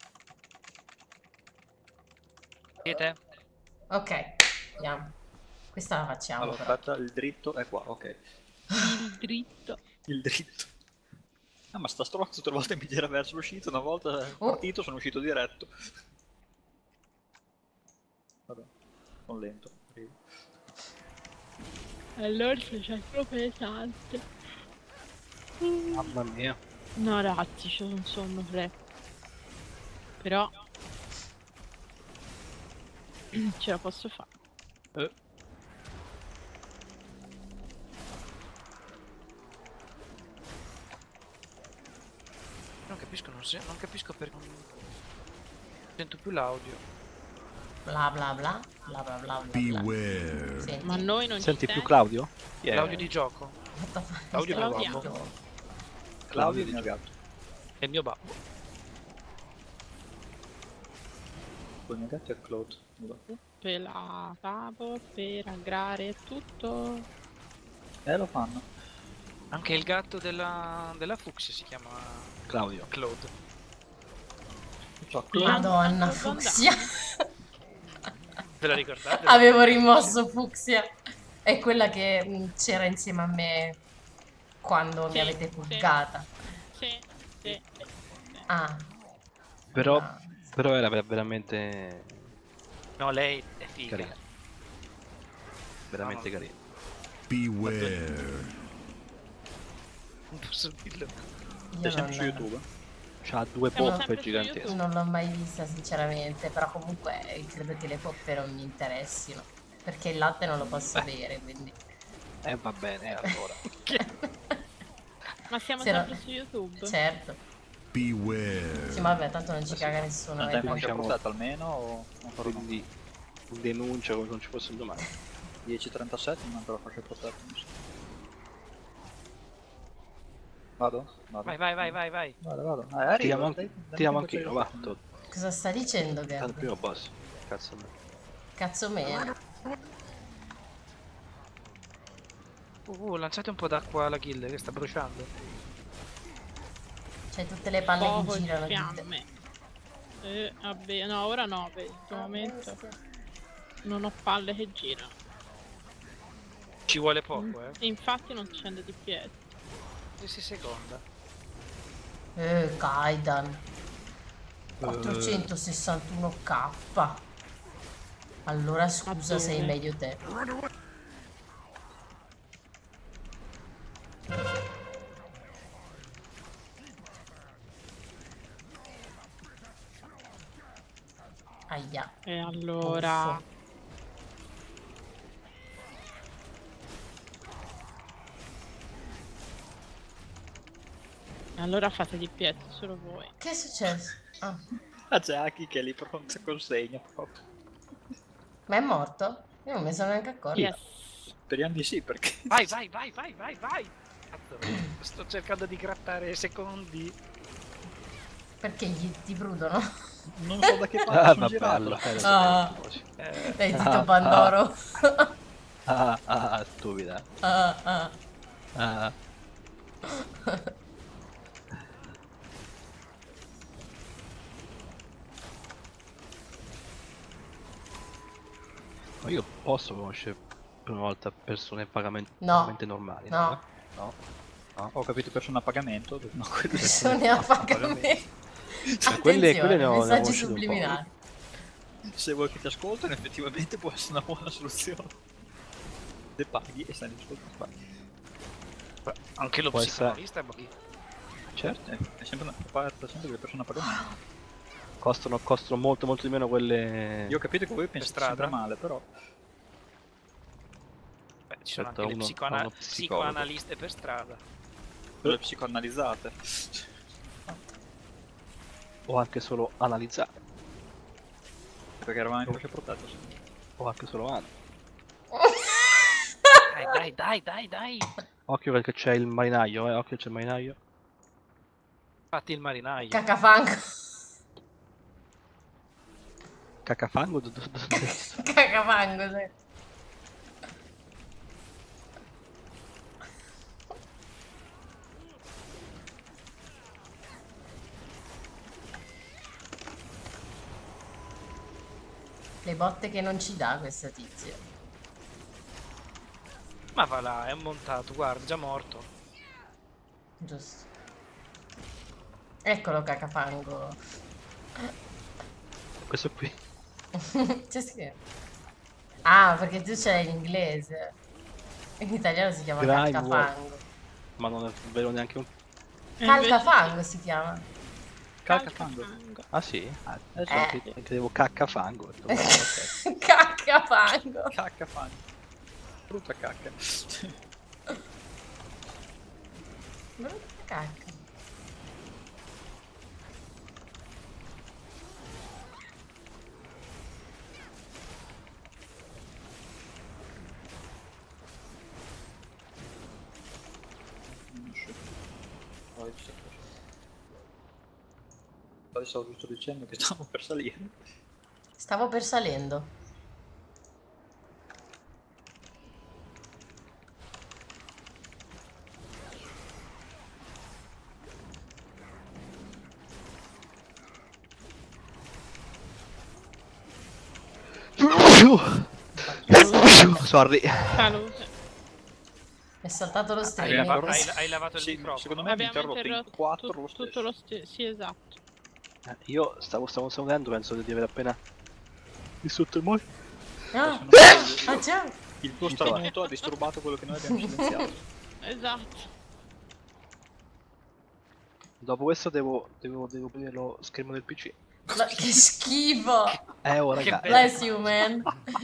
Siete? Ok, andiamo. Questa la facciamo Allora, però. aspetta, il dritto è qua, ok. Il dritto. Il dritto. Ah, ma sta stronzo tutte le volte mi gira verso l'uscita, una volta Oh. partito sono uscito diretto. Vabbè, sono lento. arrivo. All'orso c'è troppo pesante. Mamma mia. No, ragazzi, c'ho un sonno fresco. Però... ce la posso fare. Eh. Non capisco, non, se- non capisco perché non sento più l'audio. Bla bla bla. Bla bla bla bla. bla. Beware. Senti. Ma noi non Senti ci più sei? Claudio? Yeah. L'audio di gioco What the fuck? L'audio Stai mio zitto. babbo. Claudio è il mio gatto. è il mio babbo. Il mio gatto è Claude. Per la capo, per aggrare tutto. Eh, lo fanno. Anche il gatto della, della Fuxia si chiama Claudio. Claude. Ciao, Claude. Madonna, Madonna. fucsia. Ve la ricordate? Avevo rimosso fucsia. È quella che mm, c'era insieme a me quando mi Sì, avete sì. pubblicata. Sì, sì. Ah, Però, ah. però era ver- veramente No, lei è figa. carina. Veramente No, no. carina. Beware. Non posso dirlo. Io Sei sempre non- su YouTube? C'ha due Siamo poppe sempre su gigantesche. YouTube. Non l'ho mai vista sinceramente, però comunque eh, credo che le poppe non mi interessino. Perché il latte non lo posso bere, quindi... Eh va bene, allora. Ma siamo Se no- sempre su YouTube? Certo. Beware. Sì, ma vabbè, tanto non ci caga nessuno. Non eh, tempo tanto- anche a Diciamo- protetta almeno o ancora no? Quindi denuncia come se non ci fosse un domani. dieci e trentasette non ancora fascia protetta. mi sa. Vado? Vado. Vai, vai, vai, vai, vai. Vado, vado. Eh, arrivo, Tiriamo, dai, an- dai, tiriamo dai, anche io, dai, va. dai. Tot. Cosa sta dicendo, Tanto Gabby? primo boss. Cazzo me. Cazzo me. Uh, lanciate un po' d'acqua alla kill che sta bruciando. C'hai tutte le palle Fuoco che e girano. di- fiamme. Eh, vabbè, no, ora no, per il momento non ho palle che girano. Ci vuole poco, eh. Infatti non scende di piedi. dieci secondi. Eh, Kaidan. quattrocentosessantuno k. Allora scusa, sei Azzurri. meglio te. Aia. E allora... Uffo. e allora fate di piedi, solo voi. Che è successo? Ah. Ah, c'è Aki che è lì pronto consegna proprio. Ma è morto? Io non me ne sono neanche accorto. Yes. Speriamo di sì, perché... Vai, vai, vai, vai, vai, vai. Cazzo, sto cercando di grattare secondi. Perché gli ti brudono? Non so da che parte Ah, sono vabbè, girato. allora. Ah. Eh, Dai, Ah, zitto Pandoro. Ah, ah, stupida. Ah, ah. Ah. Ma io posso conoscere per una volta persone vagamente, No. vagamente normali, No. eh? No. No. Ho capito persone a pagamento. No, quello è- Persone a pagamento. Ma quelle- Attenzione, quelle ne ho- ne ho messaggi conosciute un po'. subliminali. Se vuoi che ti ascoltano, effettivamente può essere una buona soluzione. Le paghi e stai in ascolto. Anche lo Può essere- psicanalista è buggy. Certo, Eh, È sempre una parte sempre delle persone a pagamento. costano, costano molto molto di meno quelle... Io ho capito che voi pensate strada? sempre male, però. Beh, ci sono Certo, anche le uno- psicoana- uno psicologo. psicoanaliste per strada. Le psicoanalizzate. o anche solo analizzate, Perché eravamo anche pesce protetto. sì. o anche solo Anna. Dai, dai, dai, dai, dai. Occhio perché c'è il marinaio, eh, occhio c'è il marinaio. Fatti il marinaio. Cacafango. Cacafango? d- d- d- Cacafango, sì. Le botte che non ci dà questa tizia. Ma va là, è un montato, guarda, già morto. Giusto. Eccolo Cacafango. Questo qui. C'è scritto. Ah, perché tu c'hai in inglese. In italiano si chiama Grime Calcafango. Ma non è vero neanche un... Calcafango si chiama. Calcafango. Ah sì? Ah, Eh. anche, anche devo caccafango. Ho detto, vabbè, ok. Caccafango. Cacca fango. Brutta cacca. Brutta cacca. Adesso stavo giusto dicendo che stavo per salire. Stavo per salendo. Sorry. Salute. È saltato lo Hai, streaming. lava- hai- hai lavato il Sì, microfono. secondo me mi Abbiamo interrotto in interrotto quattro tut- lo stesso. tutto lo stesso. Sì, esatto. Eh, Io stavo, stavo salendo, penso di aver appena distrutto il monitor. Ah, ah, ciao. Il tuo Ci starnuto ha disturbato quello che noi abbiamo silenziato. Esatto. Dopo questo devo, devo, devo aprire lo schermo del P C. Ma che schifo. Eh oh Che raga. bello. Bless you, man.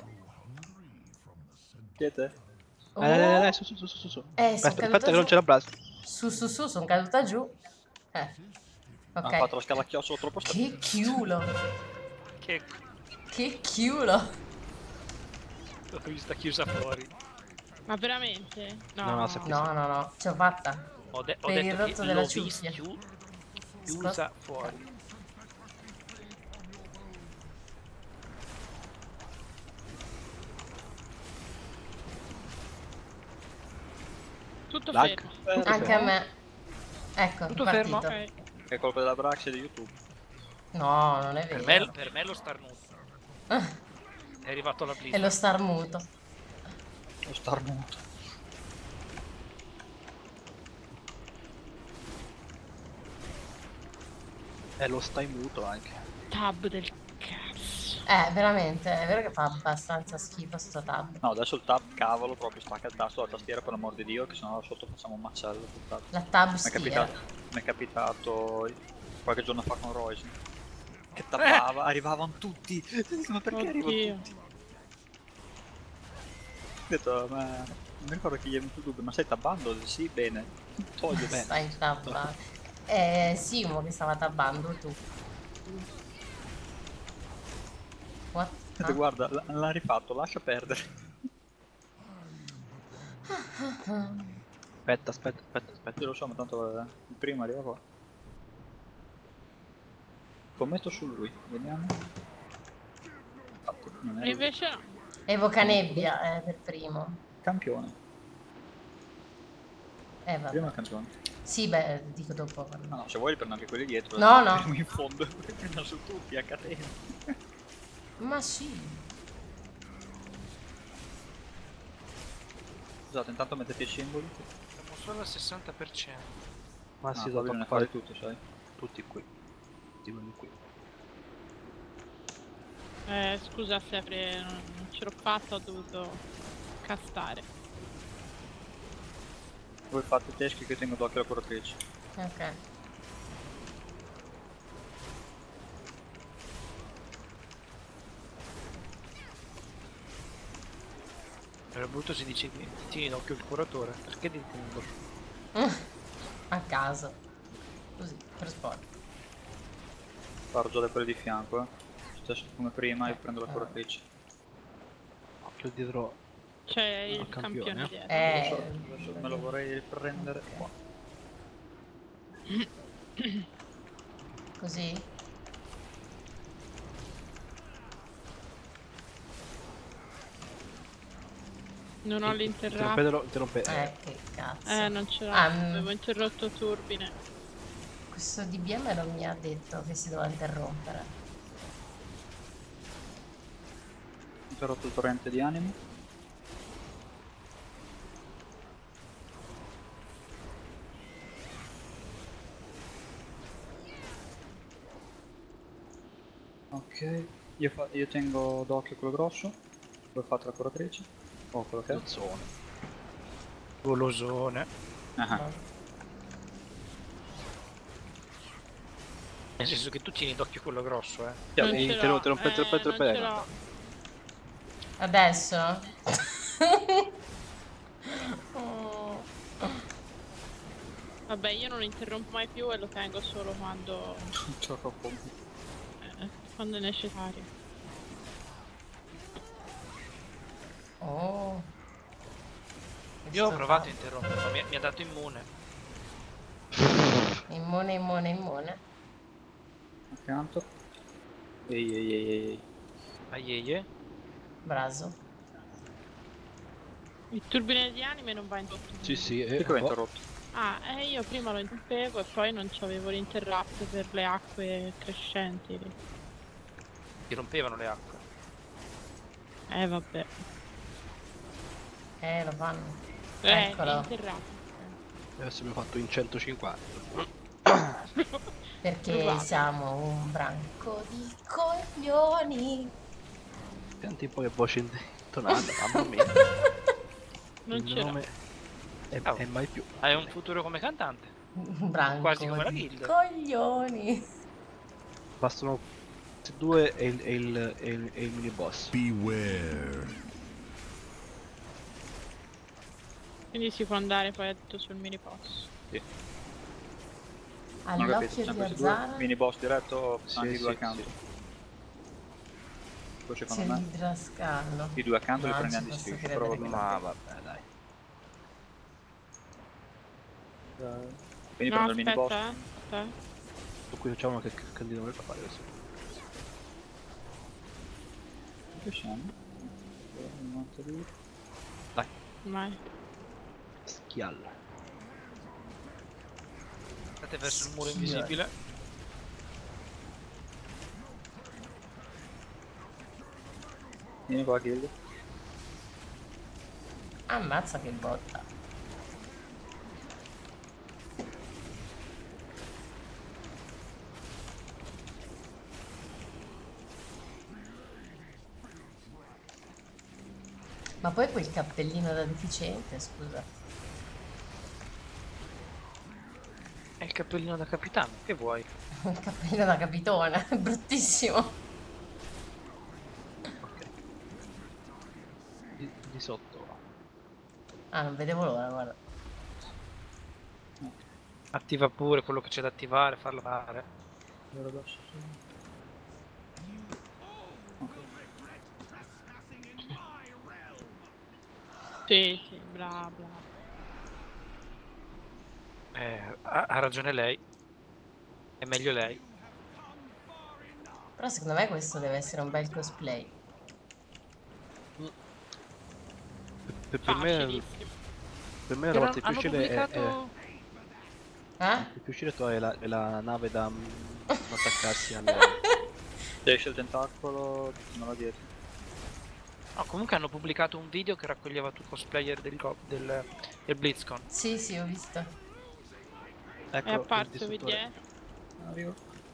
Siete? Oh. Eh, eh, su, su, su, su, su. Eh, sono Aspetta, caduta aspetta che non giù. c'è la blast. Su, su, su, sono caduta giù. Eh. Ha fatto Ok. lo scalacchiosolo troppo Che stretto. culo. Che Che culo. l'ho vista chiusa fuori. Ma veramente? No. No, no, se- No, no, no. Ce l'ho fatta. Ho, de- ho Per il detto rotto che della l'ho ciuffia. vista chiu- chiusa fuori. Tutto Lag. fermo. Anche a me. Ecco, è Tutto partito. fermo? Ok. È colpa della Braxia di YouTube. No, non è Per vero. me, per me lo starnuto. Ah, È arrivato la è blizz. lo starmuto. Lo starnuto. Eh, lo stai muto anche. Tab del cazzo. Eh, veramente, è vero che fa abbastanza schifo sto tab. No, adesso il tab, cavolo, proprio stacca il tasto dalla tastiera per l'amor di Dio, che sennò sotto facciamo un macello. sul tab. La tab Mi è stier. capitato, mi è capitato qualche giorno fa con Royce. Che tappava, arrivavano tutti. Ma perché arrivano Oddio. tutti? Ho detto, ma non mi ricordo chi gli è venuto il dubbio, ma stai tabbando? Sì, bene. Togli bene. Stai tabbando. Eh, Simo che stava tabbando tu. What? Ho detto, No? guarda, l- l'ha rifatto, lascia perdere. Aspetta, aspetta, aspetta, aspetta. Io lo so, ma tanto eh, il primo arriva qua. Scommetto su lui, vediamo. Infatti, non è E lui. invece no. Evoca nebbia è del primo. Campione. Eh vabbè. Prima campione. Sì, beh, dico dopo. No, no, se vuoi prendi anche quelli dietro. No, no. In fondo, prendono su tutti a catena. Ma sì. Scusate, intanto mettete i simboli. Siamo solo al sessanta per cento. Ma Ah, si poi dovrà bisogna fare fare tutto, sai. tutti qui. Tutti quelli qui. Eh, scusa Sefre, non, non ce l'ho fatta, ho dovuto castare. Voi fate teschi che io tengo d'occhio la curatrice. Ok. Per brutto si dice che tieni d'occhio il curatore. Perché ti tieni d'occhio? A caso. Così, per sport. Sparo già da quelli di fianco, eh. Stesso come prima, io prendo la curatrice. Occhio dietro. C'è il campione, campione eh. dietro. Eh. Adesso me lo vorrei prendere qua. Così? Non ho Interrompe, l'interrotto. interrompe. Eh, che cazzo. Eh, non ce l'ho. Ah, mm. Avevo interrotto turbine. Questo D B M non mi ha detto che si doveva interrompere. Ho interrotto il torrente di anime. Ok, io, fa io tengo d'occhio quello grosso. Voi fate la curatrice. Oh, quello che è. Zozzone. Golosone. Ah, Nel senso che tu tieni d'occhio quello grosso, eh. chiaro. Non ce interrompe, l'ho. interrompe, Eh, interrompe, non interrompe. ce l'ho. Adesso? Oh. Vabbè, io non interrompo mai più e lo tengo solo quando, eh, quando è necessario. Oh. Io ho Questo provato a fa- interrompere, ma mi, mi ha dato immune. Immune, immune, immune. Accanto. Ehi, ehi, ehi, ehi. Aieie. Braso. Il turbine di anime non va interrotto. Sì, sì. Perché E l'ho interrotto? Ah, eh, io prima lo interrompevo e poi non c'avevo l'interrupt per le acque crescenti. lì. Ti rompevano le acque. Eh, vabbè. Eh, lo fanno. Eh, Eccolo. interrupt. adesso abbiamo fatto in centocinquanta. Perché Provate. siamo un branco di coglioni. Senti un po' che voce intonata, mamma mia. Non Il ce l'ho. nome è, Oh. è mai più. Hai un futuro come cantante. Un branco Quasi come la di guild. coglioni. Bastano questi due e il, e il, e il, e il mini boss. Beware. Quindi si può andare poi detto sul mini boss. Sì. Non ho capito, All'occhio sono di questi due Azzara mini boss diretto, Sì, anche i sì, due accanto. sì. Poi c'è secondo me l'idrascallo. i due accanto li No, prendiamo ci di posso striscia, credere però che vabbè. Ma vabbè, dai. Quindi No, prendo il mini boss. aspetta, eh. aspetta. Su qui facciamo che che candido vuoi fare adesso. Che siamo? novantadue. Vai. Schialla. Andate verso il muro Sì, invisibile. Vieni qua, Gildo. Ammazza che botta. Ma poi quel cappellino da deficiente, scusa. È il cappellino da capitano, che vuoi? Un cappellino da capitone, è bruttissimo. Ok. Di, di sotto. Ah, non vedevo l'ora, guarda. Attiva pure quello che c'è da attivare, farlo fare. Allora adesso sì. Sì, sì, bla bla. Eh, ha, ha ragione lei. È meglio lei. Però secondo me questo deve essere un bel cosplay. Per, per me, Facilissimo. per me la Però parte più hanno uscire è, è, pubblicato... Eh? il più uscire è la, è la nave da mm, attaccarsi al. Se esce il tentacolo, non la dietro. No, comunque hanno pubblicato un video che raccoglieva tutti i cosplayer del, go- del, del BlizzCon. Sì, sì, ho visto. Ecco, È il apparso distruttore. vedete? Arrivo.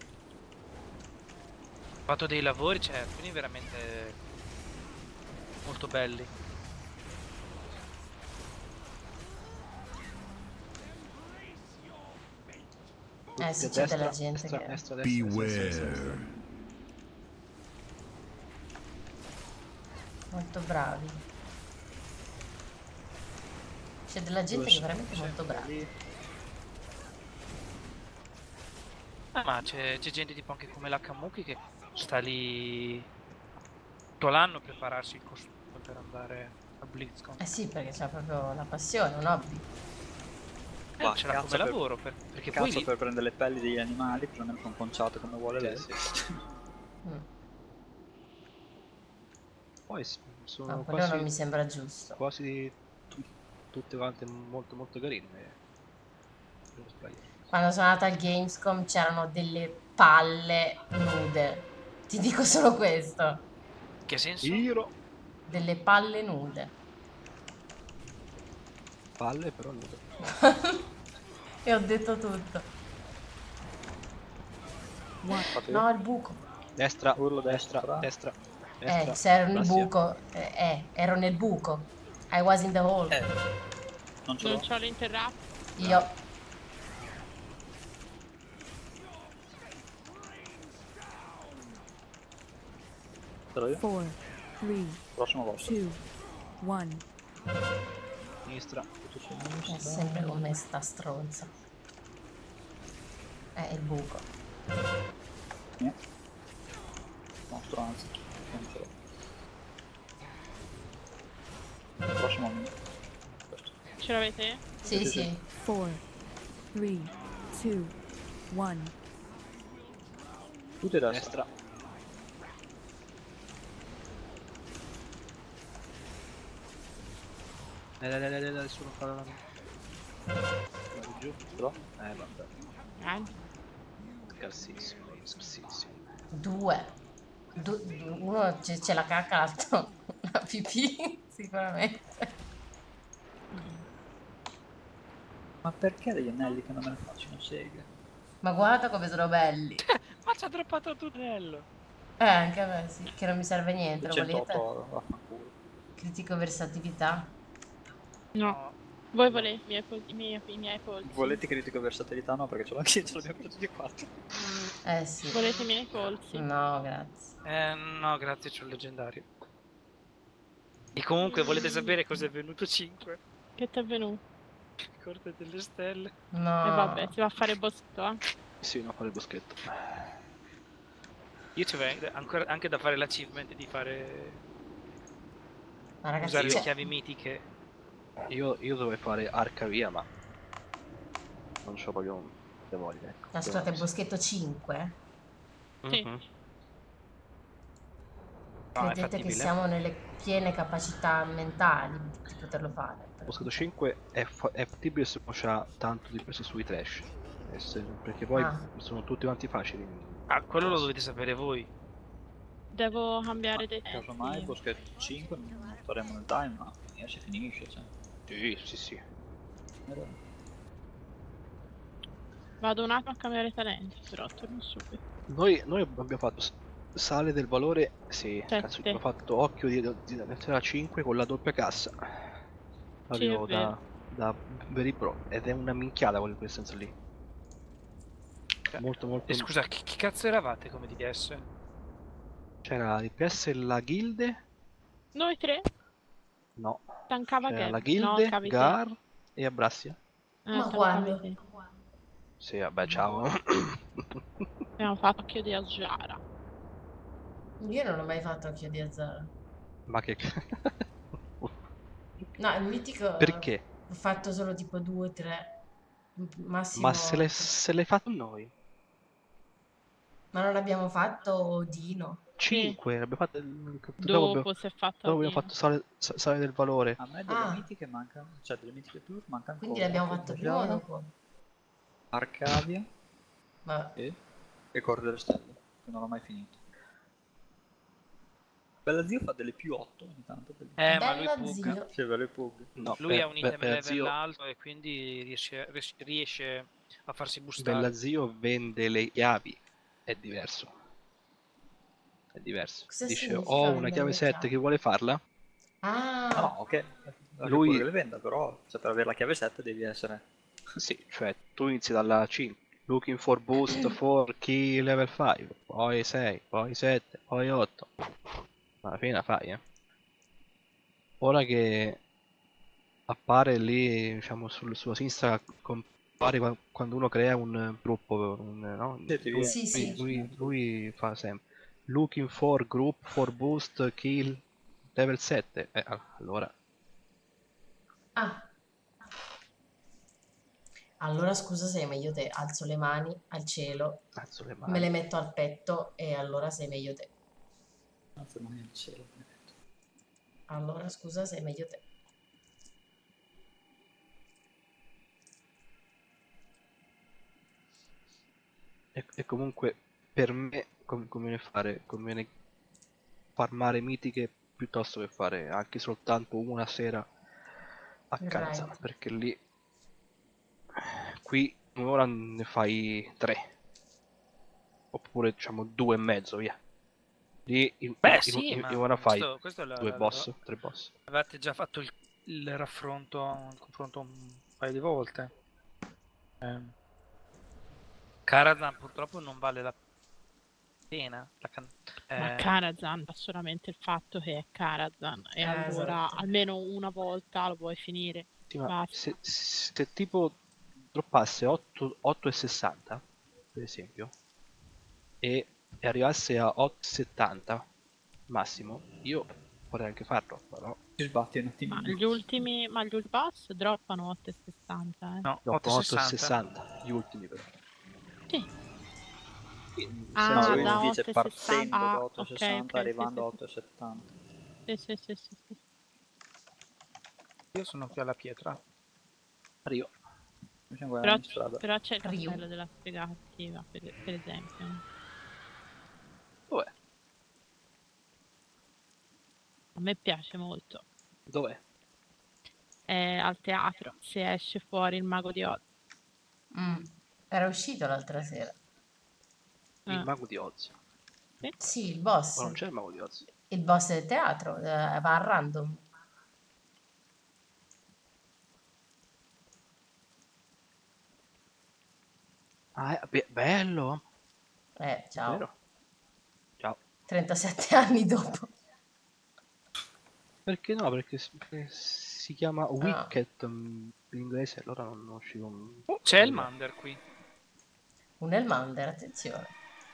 Ha fatto dei lavori, cioè, alcuni veramente molto belli. Eh sì, A c'è destra, della gente destra, che... destra, destra, destra, destra, destra, destra. Beware. Molto bravi. C'è della gente Dove che è sono? veramente molto Sempre brava. lì. Ah, ma c'è c'è gente tipo anche come la Kamuki che sta lì tutto l'anno a prepararsi il costume per andare a BlizzCon. Eh sì, perché c'ha proprio la passione, un hobby. Eh, Va, ce l'ha cazzo come per- lavoro, per- perché poi Cazzo lì, per prendere le pelli degli animali, prendere con conciato come vuole lei. Sì, sì. Mm. Poi s- sono No, quello quasi, non mi sembra giusto. quasi tu- tutte quante molto molto carine. le cosplayer. Quando sono andata al Gamescom c'erano delle palle nude. Ti dico solo questo. che senso? Giro, Delle palle nude. palle però nude. E ho detto tutto. Infatti, No, il buco. Destra, Urlo destra, destra. destra, Eh, destra. se ero nel Grazie. buco. Eh, eh, ero nel buco. I was in the hole. Eh, non ce Non l'ho. c'ho l'interrupt. Io. Ce l'ho io. Four, three, Prossima volta. two, one. Sinistra. È sempre con me sta stronza. Eh, il buco. Eh. Mostro anzi. Non ce l'ho. Prossimo minuto. Questo. Ce l'avete? Sì, Sì, sì. sì. Four, three, two, one. Tutti a destra. Destra. Dai, dai, dai, dai, dai, nessuno fa la... Vado giù. Ce l'ho. Eh, vabbè. Eh. Scarsissimo, scarsissimo. Due. Du- du- uno c'è c'è la cacca, l'altro la pipì, sicuramente. Ma perché degli anelli che non me ne facciano seghe? Ma guarda come sono belli. Ma ci ha droppato il tunnello! Eh, anche a me sì, che non mi serve niente, lo centootto volete? oro, vaffanculo. Critico versatilità. No. Voi volete i miei, pol- i miei, i miei polsi? Volete critico versatilità? No, perché ce l'ho anch'io, ce l'abbiamo tutti e quattro. Eh sì. Volete i miei polsi? No, grazie. Eh, no, grazie, c'ho il leggendario. E comunque, volete sapere cosa è venuto cinque? Che ti è venuto? Corte delle stelle. No. E vabbè, si va a fare boschetto, eh? Sì, no, fare il boschetto. Io c'avevo ancora anche da fare l'achievement di fare... Ma ragazzi, usare le cioè, chiavi mitiche. Io, io dovrei fare arca via, ma... non c'ho proprio le voglie. ecco. ma scusate, boschetto cinque? Sì. Mhm. No, è Credete che fattibile. siamo nelle piene capacità mentali di poterlo fare? Boschetto cinque è, fa- è fattibile se uno c'ha tanto di peso sui trash. E se- perché poi Ah. sono tutti quanti facili. Ah, quello lo dovete sapere voi. Devo cambiare dei tempi. Casomai boschetto cinque non faremo nel time, ma finisce, finisce, cioè. Sì, sì, sì. Vado un attimo a cambiare talento, però torno subito. Noi, noi abbiamo fatto s- sale del valore, sì, Sette. cazzo, abbiamo fatto occhio di, di, di di cinque con la doppia cassa. Arrivo è da, vero. da Very Pro ed è una minchiata quel quel senso lì. Molto molto... E scusa, chi, chi cazzo eravate come D D S? C'era il P S la Guilde? Noi tre? No. Tankava C'era che? la No, Guilde, cavi te. Gar e Abrassia. Eh, Ma tancavi quando? te. Sì, vabbè, ciao. Abbiamo fatto occhio di Asjara. Io non ho mai fatto occhio di azzaro. Ma che... No, il mitico... Perché? Ho fatto solo tipo due, tre. Massimo... Ma se le- se l'hai fatto noi? Ma non abbiamo fatto Dino. cinque, abbiamo fatto... Dopo, Dopo abbiamo, si è fatto dopo abbiamo Dino. fatto sale, sa- sale del valore. A me delle Ah. mitiche mancano, cioè delle mitiche plus mancano Quindi ancora l'abbiamo fatto prima o dopo? Arcadia Ma e, e Corre delle Stelle, che non l'ho mai finito. Bella zio fa delle più otto ogni tanto. Bella- Eh, ma lui Bella Pug. zio. Sì, bello Pug. No, Lui Be- ha un Be- item Bella level Zio, alto e quindi riesce, ries- riesce a farsi Bella boostare. Zio vende le chiavi, è diverso. È diverso. Cosa Dice, significa ho una vendere chiave le sette, chiavi? chi vuole farla? Ah, No, no, ok. Lascia Lui- pure che le venda, però cioè, per avere la chiave sette devi essere... Sì, cioè tu inizi dalla cinque. Looking for boost for key level cinque, poi sei, poi sette, poi otto. Ma alla fine la fai, eh. Ora che appare lì, diciamo, sul, sulla sinistra compare qua- quando uno crea un eh, gruppo, un, no? Sì, ti Lui, viene. Sì, sì. lui- lui fa sempre looking for group for boost kill level sette. Eh, allora, ah. Allora scusa se è meglio te, alzo le mani al cielo, alzo le me le mani. metto al petto e allora sei meglio te. Anzi, non è il cielo, benedetto. Allora scusa se è meglio te. E, e comunque per me com- conviene fare, conviene farmare mitiche piuttosto che fare anche soltanto una sera a Il Karazhan, raid. perché lì qui ora ne fai tre oppure diciamo due e mezzo, via. Lì in, Beh, in- sì, in- ma in ora fai questo, questo la- due la- boss, la- tre boss. avete già fatto il, il raffronto, il confronto un paio di volte. Eh. Karazhan purtroppo non vale la pena. La can- Ma eh, Karazhan ha solamente il fatto che è Karazhan e Eh, allora esatto. almeno una volta lo puoi finire. Sì, ma Basta. se, se tipo droppasse otto, otto e sessanta per esempio e, e arrivasse a otto e settanta massimo, io potrei anche farlo, però Ti sbatti un Ma attimino. gli ultimi, ma gli ultimi boss droppano otto e sessanta, eh. no, dopo otto e otto e sessanta. sessanta gli ultimi però. Sì. Quindi, Ah, No, senso- lui da dice otto e partendo sessanta. da Ah, otto e ok, sessanta ok, sì, arrivando a sì, otto e settanta. sì, sì, sì, sì, sì. Io sono qui alla pietra. Rio. Mi siamo Però, guardando in strada. però c'è il Ryu. castello della strega cattiva, per, per esempio. Dov'è? A me piace molto. Dov'è? È al teatro, se esce fuori il mago di Oz. Mm. Era uscito l'altra sera. Il Ah. mago di Oz. Sì, il Ma boss. non c'è il mago di Oz. Il boss del teatro, eh, va a random. Ah, è be- bello! Eh, ciao. Vero? Ciao. trentasette anni dopo. Perché no? Perché, s- perché si chiama Ah. Wicket mm, in inglese, allora non, non uscivo un... Oh, c'è il Mander qui. Un Elmander, attenzione.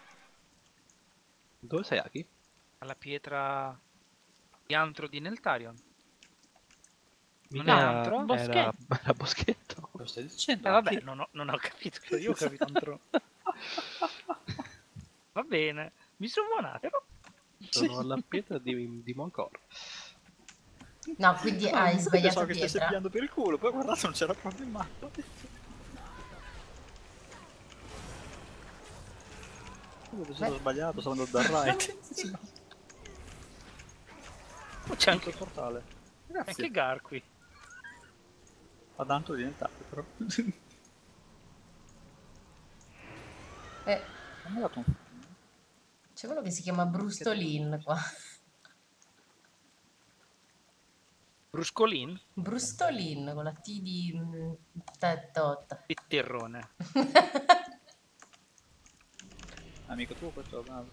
Dove sei, Aki? Alla pietra di antro di Neltarion. Non Mica è antro? Boschetto. Era, era boschetto. Lo stai dicendo? Eh, vabbè, Chi? non ho, non ho capito. Io ho capito antro. Va bene. Mi sono buonato. Sono alla pietra di, di Moncor. No, quindi Ah, hai io sbagliato pensavo che stesse pietra. pigliando per il culo, poi guardate non c'era proprio il mappa. Io sono Beh. sbagliato, sono andato dal right. Oh, c'è anche, il portale. anche Grazie. Gar qui. Ha tanto diventato però. Eh, Non mi ha dato un... c'è uno che si chiama Brustolin qua. Bruscolin? Brustolin con la T di mm, Totta. Pitterrone. Amico tuo questo, bravo.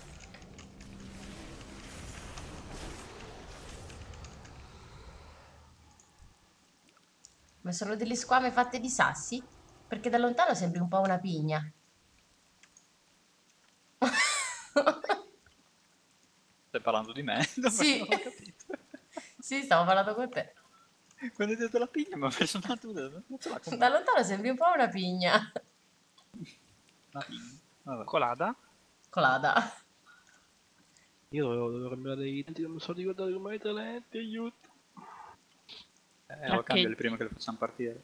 Ma sono delle squame fatte di sassi? Perché da lontano sembri un po' una pigna. Stai parlando di me? Sì. Non ho capito. Sì, stavo parlando con te. Quando hai detto la pigna mi ha preso un attimo, non ce l'ha con Da me. lontano sembri un po' una pigna. Una pigna. Vabbè. Colada? Colada. Io dovevo, dovevo cambiare i denti, non mi so ricordare come i talenti, aiuto. Eh, lo Ok. cambio il prima che lo facciamo partire.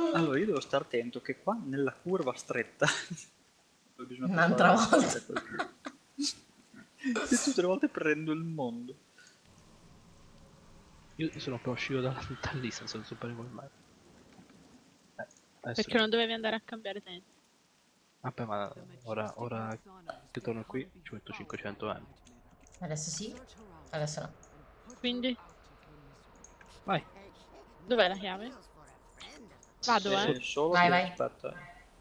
Allora io devo stare attento che qua nella curva stretta bisogna Un'altra passare- volta. E tutte le volte prendo il mondo. Io sono appena uscito da, da lì senza sapere come mai. Eh, adesso- Perché non dovevi andare a cambiare tempo. Vabbè, ma ora, ora che torno qui ci metto cinquecento anni. Adesso sì, adesso no. Quindi, Vai. dov'è la chiave? Vado, Se eh. solo Vai, che- vai. aspetta.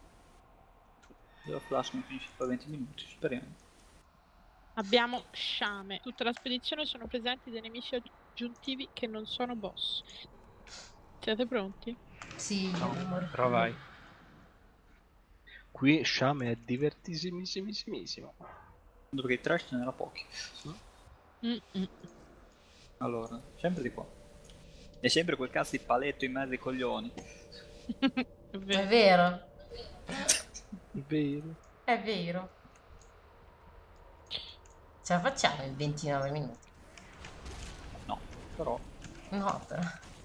La flash non finisce per venti minuti, speriamo. Abbiamo sciame. Tutta la spedizione sono presenti dei nemici aggiuntivi che non sono boss. Siete pronti? Sì, amore. Però vai. Qui Shame è divertissimissimo. Perché i trash ce n'era pochi. Mm-mm. Allora, sempre di qua. E sempre quel cazzo di paletto in mezzo ai coglioni. È È vero. vero, Vero. è vero. Ce la facciamo in ventinove minuti? No, però. No, però.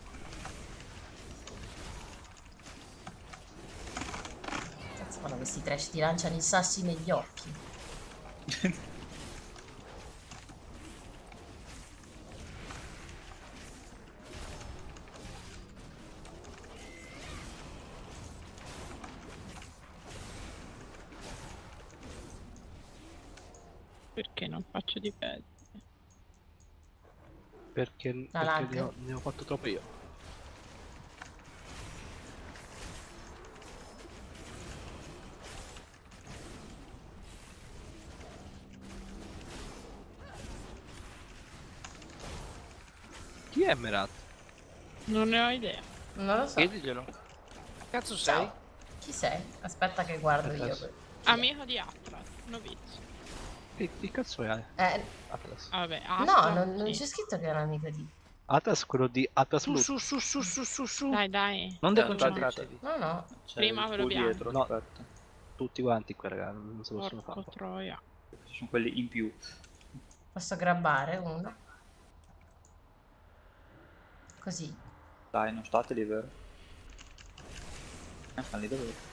Cazzo fanno questi trash, ti lanciano i sassi negli occhi. Perché non faccio di peggio? Perché, perché lag. ne, ho, ne ho fatto troppo io. Chi è Merat? Non ne ho idea. Non lo so. Chiediglielo. Cazzo sei? Ciao. Chi sei? Aspetta che guardo io. Atlas. Amico di Atlas, novizio. Che, che cazzo è Eh, Atlas? Ah, vabbè, no, Atlas, non, non sì. c'è scritto che era amico di... Atlas quello di Atlas Su, Loot. su, su, su, su, su, su. Dai, dai. Non Eh, deconcentratevi. No, no. C'è Prima il quello tuo bianco. dietro, No. aspetta. Tutti quanti qua, raga, non si possono Porco fare. troia. Ci sono quelli in più. Posso grabbare uno? Così. Dai, non state lì, vero? Eh, stanno lì davvero.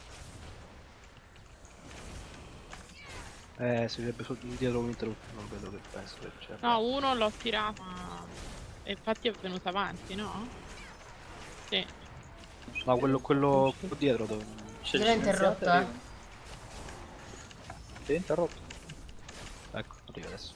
Eh, si sarebbe sotto dietro un interruttore, non vedo che penso che c'è. No, uno l'ho tirato, ma... e infatti è venuto avanti, no? Sì. No, quello, quello, quello dietro dove... Se Io li l'ho silenziate, interrotto, eh. arrivano. Sì, interrotto. Ecco, arriva adesso.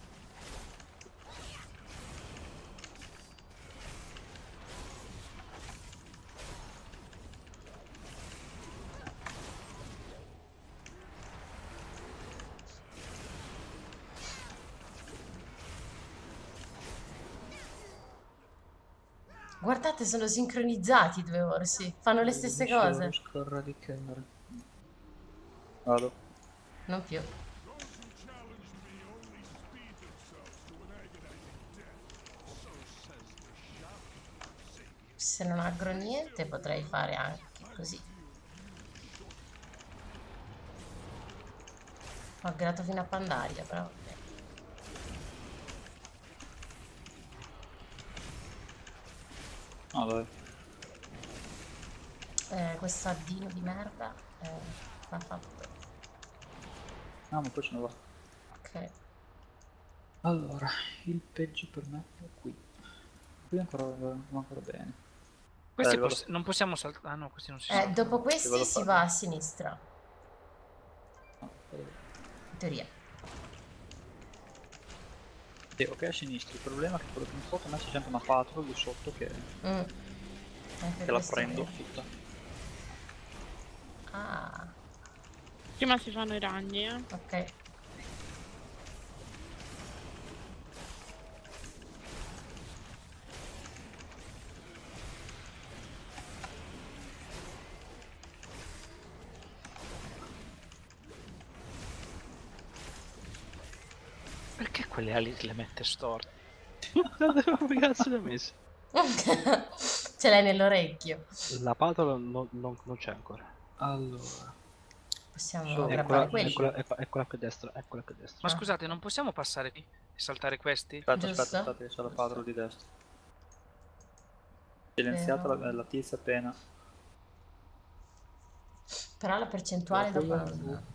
Guardate, sono sincronizzati i due orsi. Fanno le stesse cose. Scorradicare. Vado. Non più. Se non aggro niente potrei fare anche così. Ho aggrato fino a Pandaria, però vabbè. No, dai. Eh, questo addino di merda eh, l'ha fatto. Ah, ma poi ce ne va. Ok. Allora, il peggio per me è qui. Qui ancora va ancora bene. Questi Eh, poss- vado- non possiamo saltare. Ah no, questi non si Eh, saltano. dopo questi vado a si fare. va a sinistra, No, vado. in teoria. Sì, ok, a sinistra. Il problema è che quello che mi sotto a me c'è sempre una patrol lì sotto che, Mm. Anche che la questo prendo qui. tutta. Ah, Prima si fanno i ragni, eh. ok. Perché quelle ali le mette storte? Come cazzo le ha messo? Ce l'hai nell'orecchio. La patola non, non, non c'è ancora. Allora, Possiamo Solo- grabbare Eccola, quelli. eccola, eccola, eccola qui a destra, eccola qui a destra. Ma Ah. scusate, non possiamo passare qui e saltare questi? aspetta, Giusto. aspetta, aspetta, che c'è la patrol di destra. Silenziata Però- la, la tizia appena. Però la percentuale Però dopo quello- non...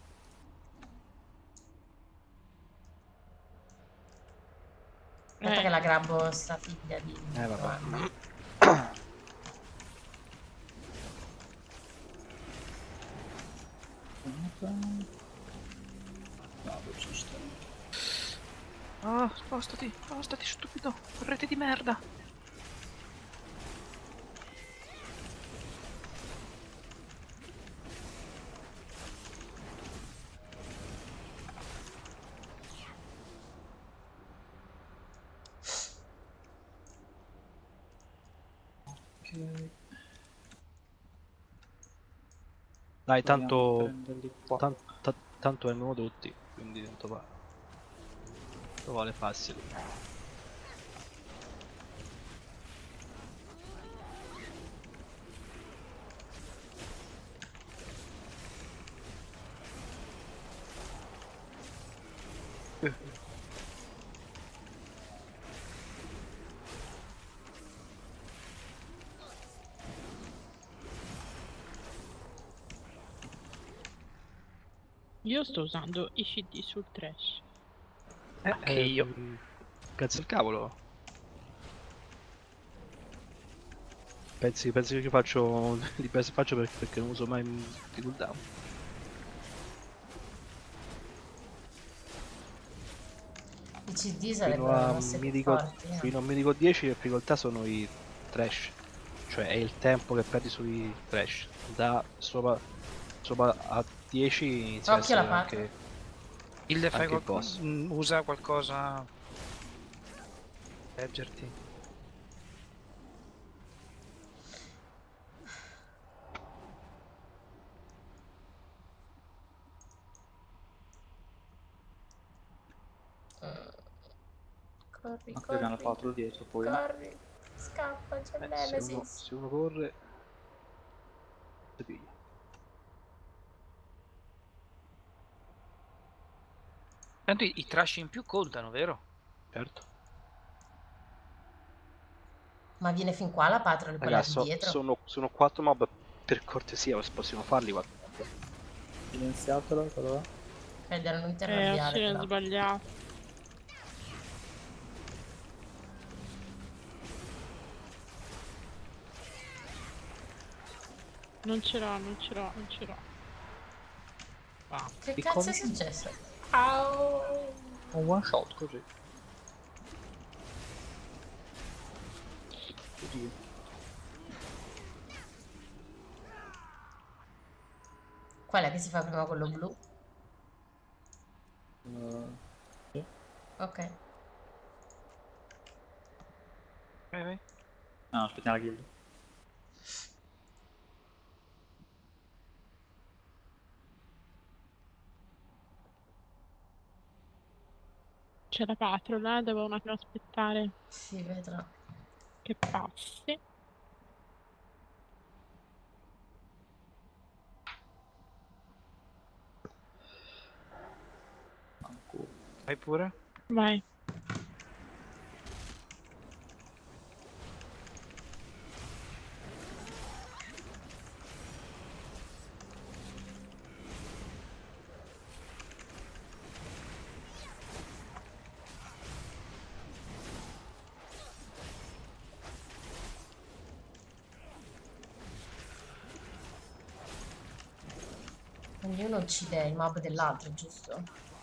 Aspetta Eh. che la grabbo sta figlia di Eh vabbè. Giovanna. No, dove sono stato? Ah, spostati, spostati, stupido. Rete di merda. Ok. Dai, Proviamo a tanto, prenderli qua. tan- ta- tanto vengono tutti, quindi tanto va. Tanto vale facile. Io sto usando i C D sul trash. Eh, Anche eh, io. mm, Grazie al cavolo. Pensi, pensi che io faccio di base faccio perché, perché non uso mai il cooldown. I C D Fino sarebbero a, le mosse più mitico, forti. eh. fino a mitico dieci le difficoltà sono i trash. Cioè è il tempo che perdi sui trash. Da sopra, sopra a dieci inizia a Occhio essere alla pata. anche... Il fai Anche il qualco- boss. mm, usa qualcosa. Leggerti. Corri, Anche perché hanno corri, fatto dietro poi. eh. corri. Scappa, c'è Eh, se, uno, Nemesis. se uno corre... si piglia. Tanto i, i trash in più contano, vero? Certo. Ma viene fin qua la patrol quella Raga, di so- dietro? sono, sono quattro mob, per cortesia, possiamo farli qua. Silenziatelo, quello là. Credo non Eh, interrabbiare sì, ho però. sbagliato. Non ce l'ho, non ce l'ho, non ce l'ho. Ah, Che E cazzo come- è successo? Au! Un one shot così. Così. Qual è che si fa prima quello blu? Uh, Ok. Vai, vai. no, aspettiamo la guild. c'è la patrol, eh? Devo un attimo aspettare Si vedrà. che passi. Ancora. Vai pure. Vai. Ognuno uccide il mob dell'altro, giusto?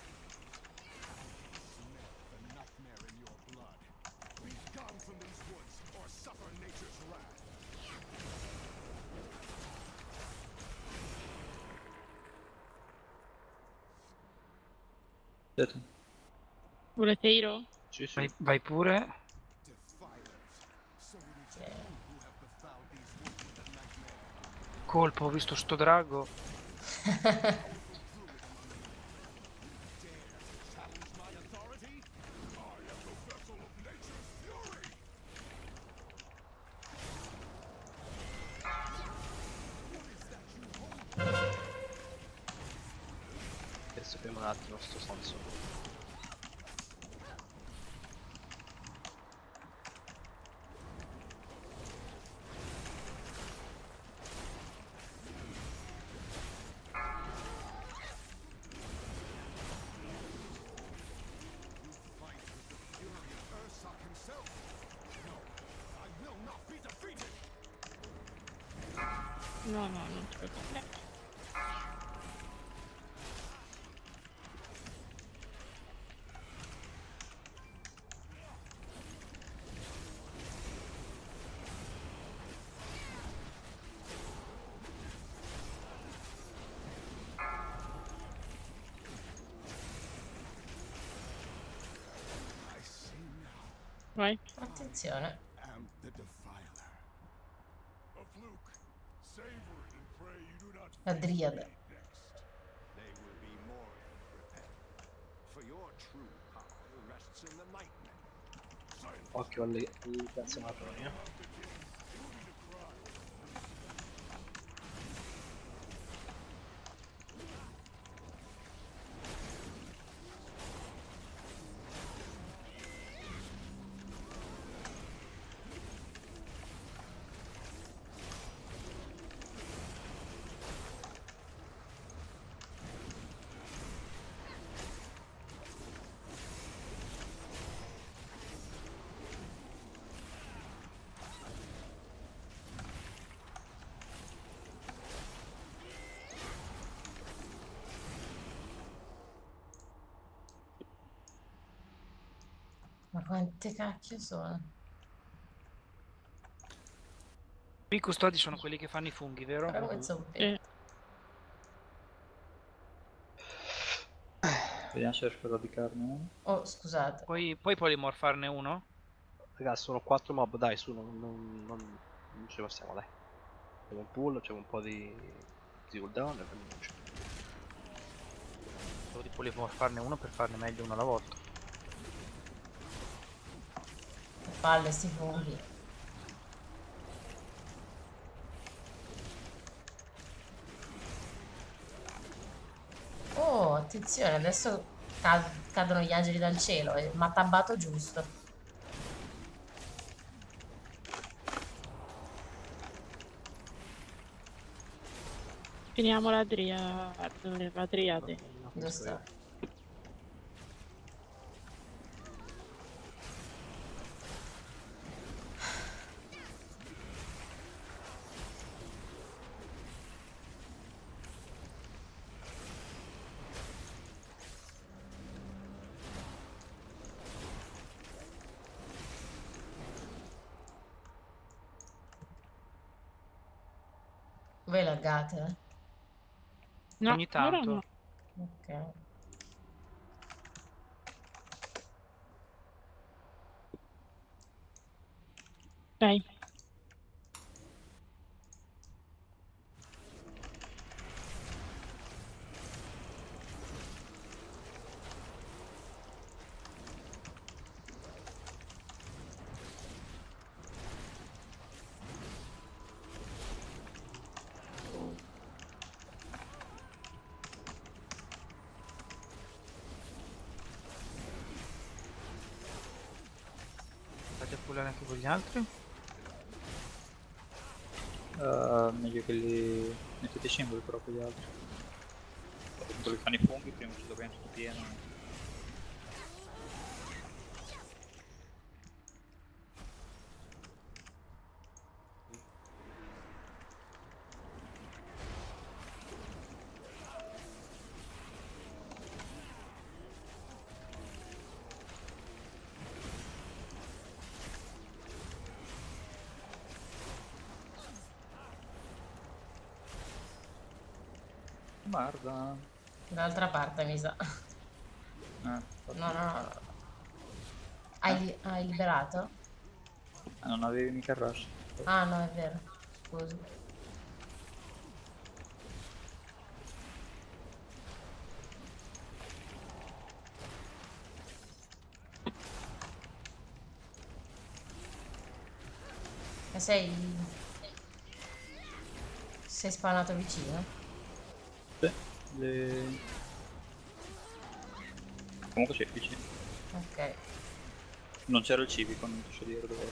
Detto. Volete Hero? Sì, sì. Vai, vai pure. Che... Colpo, ho visto sto drago. Adesso fermo un attimo sto senso. No, no, non ti preoccupare. Vai. Attenzione. Am the defiler. A fluke. Savor it and pray you do not La driade. next. They will be more than prepared. For your true power rests in the lightning. Silence. Occhio alle, alle piazzamatori, eh. Ma quante cacchio sono? I custodi sono quelli che fanno i funghi, vero? Però un zombie. Eh, Vediamo se riesco a radicarne uno. Oh, scusate. Puoi, puoi polimorfarne uno? Ragazzi, sono quattro mob, dai, su, non, non, non, non ci passiamo, dai. C'è un pull, c'è un po' di, di cooldown e andiamoci. Devo di polimorfarne uno per farne meglio uno alla volta. Palle sti funghi. Oh, attenzione, adesso cad- cadono gli angeli dal cielo e mi ha tabbato giusto. finiamo la dria... la triade. Dove sta? Voi laggate, eh? No, Ogni ora tanto. no. Ok. Dai. Fate a pullare anche con gli altri? Uh, meglio che li mettete i simboli però con gli altri. Appunto che fanno i funghi prima ci dobbiamo tutto pieno. Guarda. Dall'altra parte mi sa. Ah, No, no, no. Hai, hai liberato? ah, non avevi mica il rush. Ah, no, è vero. Scusa. E sei... Sei spawnato vicino? Sì, le... Comunque sì, vicino. Ok. Non c'era il civico, non ti so dire dove.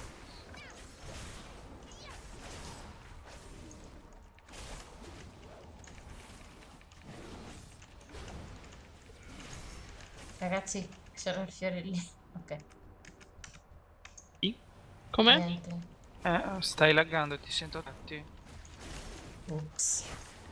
Ragazzi, c'era il fiore lì. Ok. Sì? Com'è? Niente. Eh, stai laggando, ti sento tutti. Ups.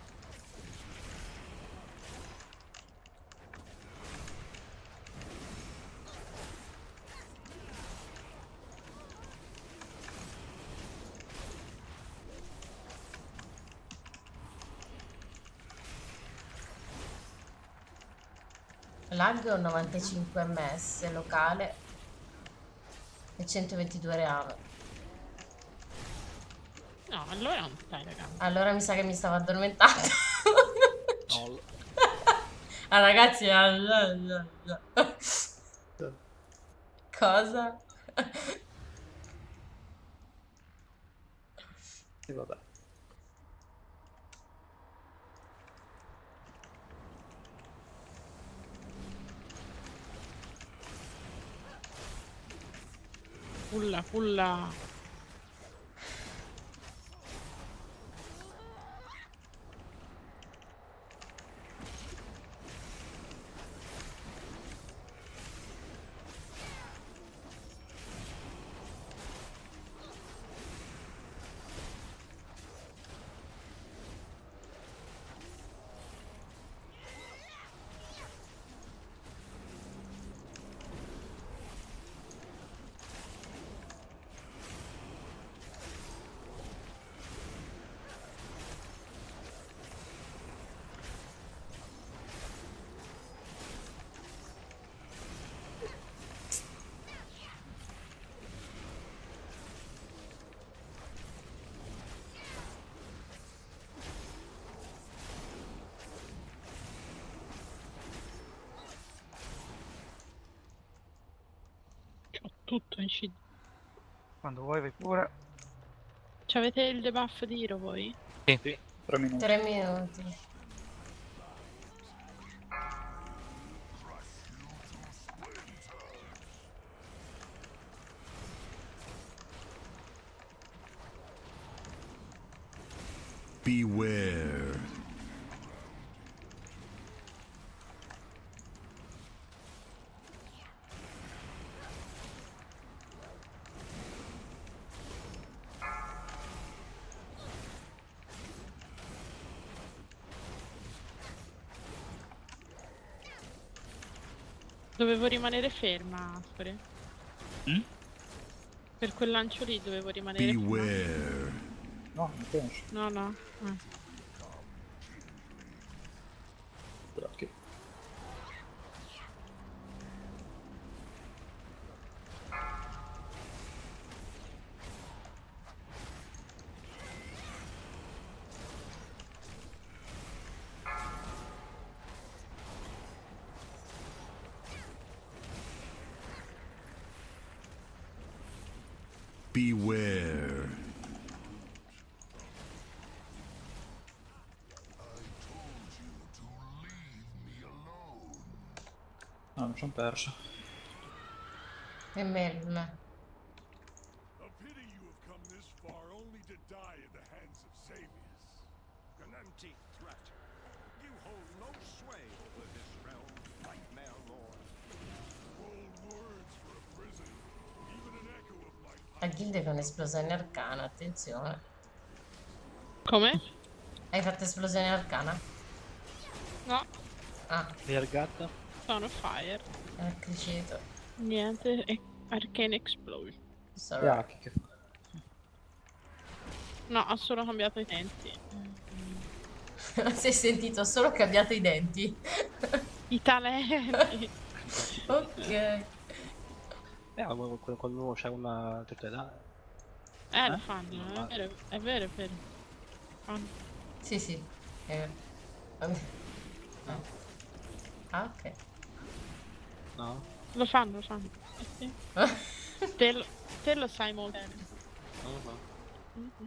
Lag novantacinque ms locale e centoventidue reale. No, allora non stai, raga. Allora mi sa che mi stavo addormentando. No, Ah ragazzi, cosa? E vabbè. Pulla, pulla. C'ho tutto in C D. Quando vuoi vai pure. C'avete il debuff di Hero voi? Tre minuti. Tre minuti. Beware. Dovevo rimanere ferma, Astori. Mm? Per quel lancio lì dovevo rimanere ferma. Beware. No, non penso. No, no. eh. Però che... Beware. No, mi sono perso. E Melm. A pity you have come this far only to die at the hands of Savius. An empty threat. You hold no sway over this realm, Nightmare Lord. Bold words for a prison. Even an echo of my La guilda con esplosione arcana, attenzione. Come? Hai fatto esplosione arcana? No, Ah, Vergatta. sono fire. è cresciuto. Niente, è Arcane Explosion. Sorry. Ah, che che fa? No, ha solo cambiato i denti. Si è sentito, ho solo cambiato i denti. I talenti. Ok. Eh, ma quando quando uno c'ha una certa età. Eh, lo Eh? fanno, è vero, è vero, è vero. Fanno. Sì, sì. È vero. Ah, ok. No? Lo fanno, lo fanno. Eh, sì. te, lo, te lo sai molto bene. Non lo so. Mhm.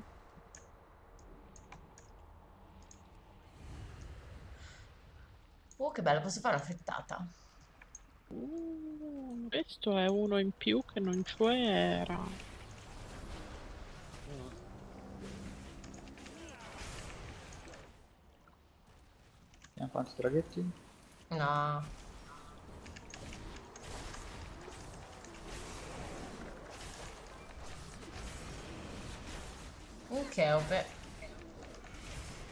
Oh, che bello, posso fare una frittata? Uh, questo è uno in più che non c'era. Vediamo quanti draghetti? No. Ok, vabbè.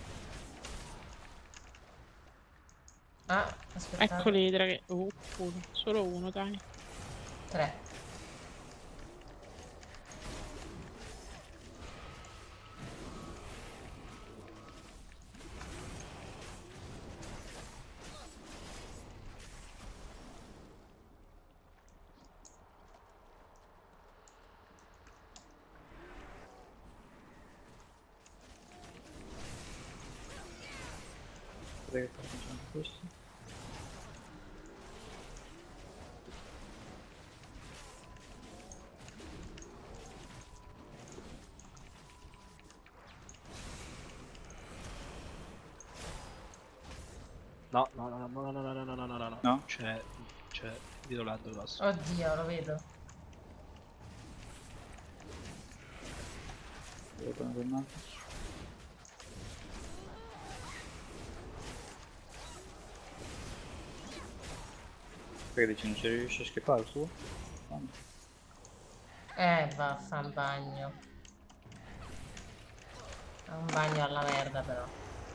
Ah, aspettate. Ecco l'idra che... Oh, culo. Solo uno, dai. Tre. Dove facciamo questo? No, no, no, no, no, no, no, no, no, no, no, no. No? C'è, c'è dietro l'altro grosso. Oddio, lo vedo. Devo prendere un altro. Perché dici non si riesce a schippare su? Eh, va a fa un bagno. Fa un bagno alla merda però.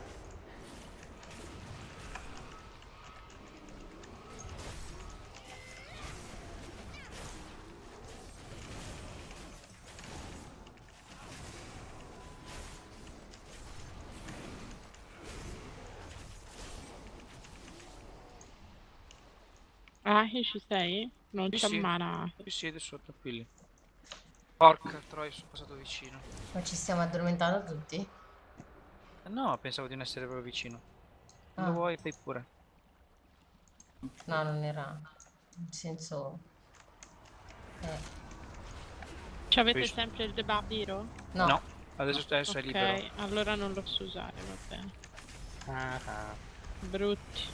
Ah, che ci sei? Non Sì, c'è sì. mana. Qui siede sotto, qui lì. Porca troia, sono passato vicino. Ma ci stiamo addormentando tutti? Eh, No, pensavo di non essere proprio vicino. Quando Ah. vuoi, fai pure. No, non era. Nel senso. Eh. Ci avete Questo. sempre il debuff Hero? No. No, adesso, adesso è libero. Ok, allora non lo so usare, va bene. Ah, ah. Brutti.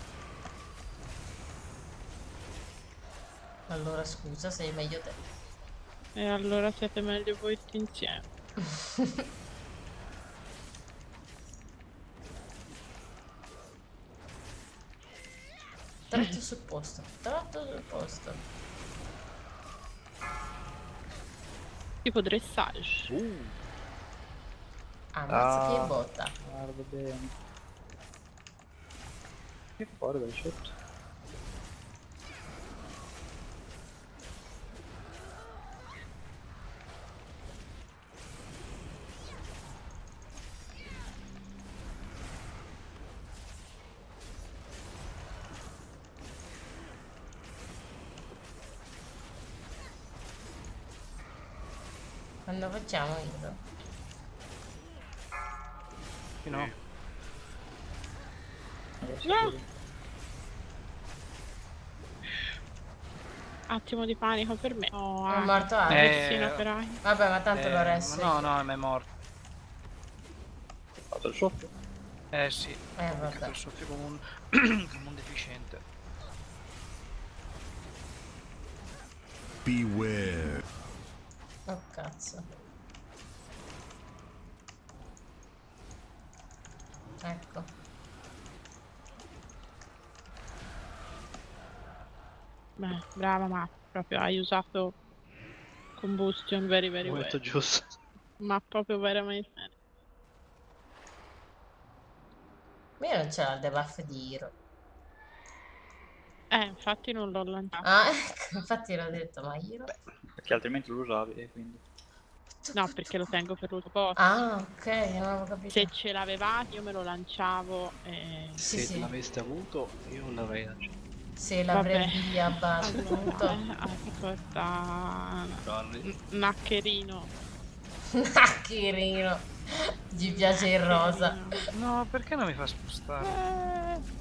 Allora scusa, sei meglio te. E allora siete meglio voi tutti insieme. Tratto sul posto. Tratto sul posto. Tipo dressage. Uh, Ammazza che Ah. botta. guarda bene. Che fuori dal shot. Quando facciamo io? Sì, no. Adesso No. vedo. Attimo di panico per me. Oh, È ah, morto Alex. Eh, Persino per Ai. Vabbè, ma tanto lo Eh, resto. no, io. no, ma è morto. Fatto il shot. Eh sì, Eh, ho vabbè. beccato il soffio come un, come un deficiente. Beware. Oh cazzo. Ecco. Beh, brava ma proprio hai usato combustion very very well. Momento giusto. Ma proprio veramente bene. Ma io non c'era il debuff di Hero. Eh, infatti non l'ho lanciato. Ah, ecco, infatti l'ho detto, ma Hero? Perché altrimenti lo usavi e quindi. No, perché lo tengo per l'ultimo boss. Ah, ok, non avevo capito. Se ce l'avevate io me lo lanciavo e... Sì, Se sì. l'aveste avuto, io l'avrei lanciato. Se Vabbè. l'avrebbe abbattuto. Allora, eh, aspetta... Charlie. Naccherino. Naccherino. Gli piace il rosa. No, perché non mi fa spostare? Eh,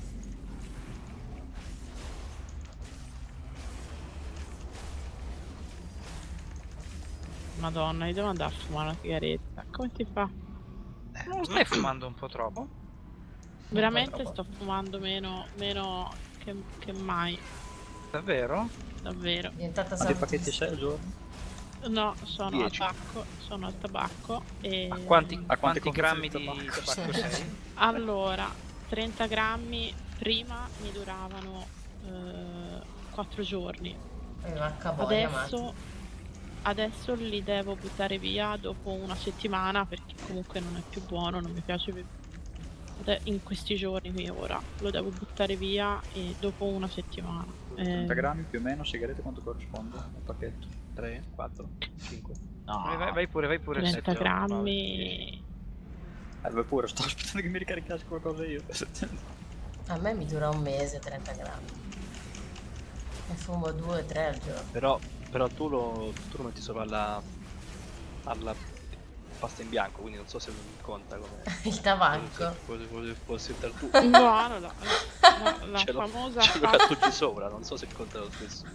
Madonna, io devo andare a fumare una sigaretta. Come si fa? Non stai fumando un po' troppo? Veramente troppo. sto fumando meno, meno che, che mai, Davvero? davvero. È diventata Quanti pacchetti salutissima. sei al giorno? No, sono Dieci. al tabacco, sono al tabacco e... A quanti, A quanti quante grammi di confezioni di tabacco sei? Allora, trenta grammi prima mi duravano quattro giorni. Eh, vacca boia, Adesso, adesso li devo buttare via dopo una settimana perché comunque non è più buono, non mi piace più. ade- in questi giorni qui ora. Lo devo buttare via e dopo una settimana. trenta Eh, grammi più o meno, sigarette quanto corrisponde al pacchetto? tre, quattro, cinque. No, Vai, vai, vai pure, vai pure. trenta sette, otto, nove. grammi. eh, vai pure, sto aspettando che mi ricaricassi qualcosa io. A me mi dura un mese trenta grammi. Ne fumo due o tre al giorno. Però, però tu, lo, tu lo metti sopra alla, alla pasta in bianco, quindi non so se conta come... Il tabacco. Puoi fossi il tu. Buono, la, la, la, la Ce l'ho- famosa ce lo pasta- cattugi sopra, non so se conta lo stesso.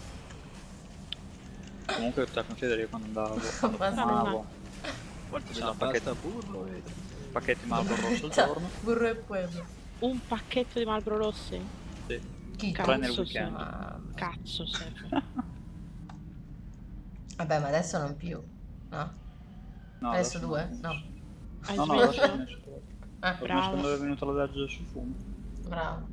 Comunque te consideri io quando andavo, quando Basta. fumavo, Forse c'è c'è un pacchetto, pasta burro e... pacchetti Marlboro rosso al Ciao, giorno. burro e pueblo. un pacchetto di Marlboro Rossi. Sì. Chi? Cazzo, Tranne il sì. weekend. Ma... Cazzo serve. Vabbè, ma adesso non più. No? No, adesso no. due? No. Hai No, no, adesso smesso? ho smesso. Ah, Ho smesso Bravo. quando è venuta la legge sul fumo. bravo.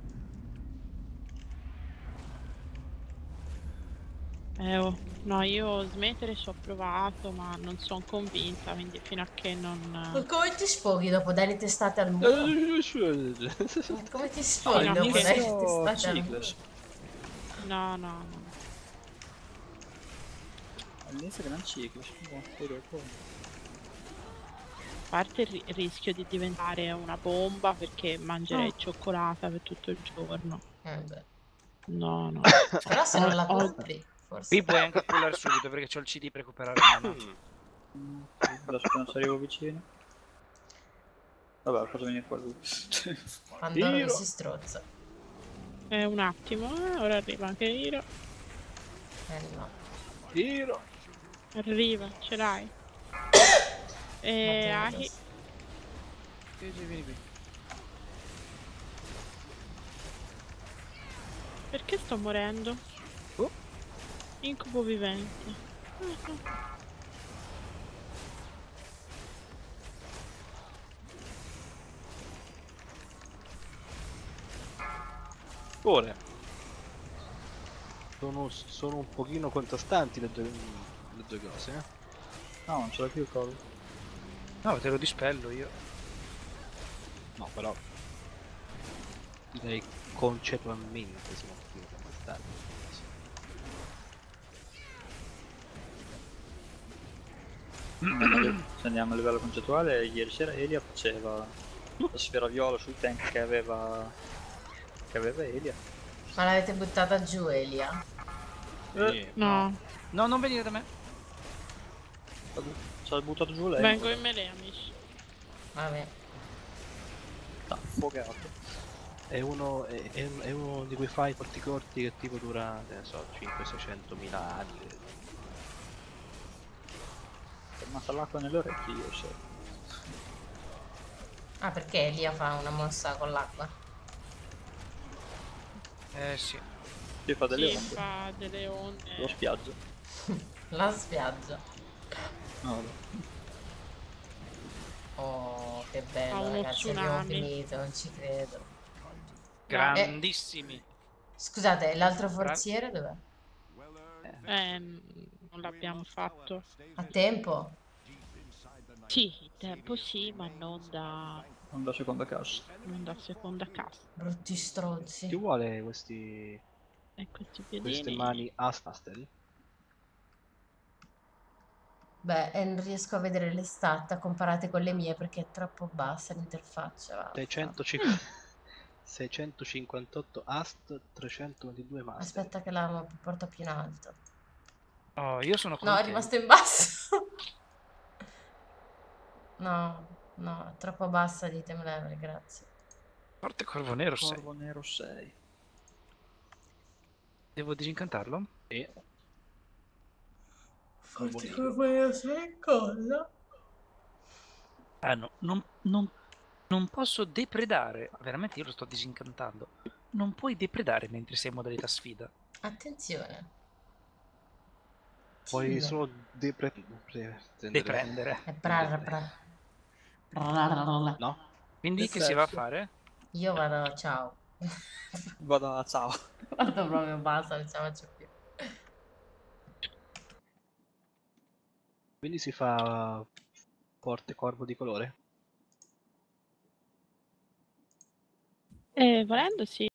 Eh, oh. No, io smettere ci ho provato, ma non sono convinta, quindi fino a che Ma non... come ti sfoghi dopo dare le testate al muro? Ma come ti sfoghi no, dopo mica dare le io testate al muro? Cicles. No, no, no. All'inizio che non Cicles, boh, poi dopo... A parte il ri- il rischio di diventare una bomba perché mangerei cioccolata per tutto il giorno. Eh, beh. No, no. Però se non la Ho- ho- compri, forse. Qui puoi anche pullare subito perché c'ho il C D per recuperare una mano. Mm, adesso non ci arrivo vicino. Vabbè, faccio venire qua lui. Pandoro che Tiro. si strozza. Eh, un attimo, eh, ora arriva anche Iro. Eh no. Tiro! Arriva, ce l'hai. E Matteo, Ahi, Sì, sì, vieni qui. perché sto morendo? Oh. Incubo vivente. Ora sono, sono un pochino contrastanti le due, le due cose, eh? No, non ce l'ho più il collo. No, te lo dispello io. No, però direi concettualmente sono un pochino contrastanti. Se andiamo a livello concettuale, ieri sera Elia faceva la sfera viola sul tank che aveva che aveva Elia. Ma l'avete buttata giù, Elia? Eh, No, No, non venire da me. Ci ha buttato giù lei. vengo in melee, amici. Vabbè. Sta affogato. È uno, è, è un- è uno di quei fight corti corti che tipo dura, che ne so, cinquecento seicento mila anni. È rimasta l'acqua nelle orecchie io so. Ah, perché Elia fa una mossa con l'acqua? Eh sì. Si fa delle Sì, onde. fa delle Lo onde. spiaggia. La spiaggia. No, vabbè. Oh, che Fa bello, uno ragazzi, abbiamo tsunami. finito, non ci credo. Grandissimi. Scusate, l'altro forziere dov'è? Eh, non l'abbiamo fatto. A tempo? Sì, il tempo sì, ma non da, Non da seconda cassa. non da seconda cassa. Brutti Chi stronzi. vuole questi, E questi queste piedini... mani astasteri? Beh, e non riesco a vedere le stat comparate con le mie perché è troppo bassa l'interfaccia. va. seicentocinquanta seicentocinquantotto ast, trecentoventidue master. Aspetta che la porto più in alto. Oh, io sono No, è contento. rimasto in basso. No, no, è troppo bassa di item level, grazie. Forte Corvo Nero sei. Corvo nero sei. Devo disincantarlo? E Forte come sei cosa? Ah no, non, non, non posso depredare. Veramente io lo sto disincantando. Non puoi depredare mentre sei in modalità sfida. Attenzione. puoi Tim. solo depre... pre- prendere- Deprendere. È bra, bra. Bra. No? Quindi Che che si va a senso? fare? Io vado, ciao. Vado a ciao. Vado proprio basta, non ce la faccio più. Quindi si fa forte corvo di colore? Eh, volendo sì.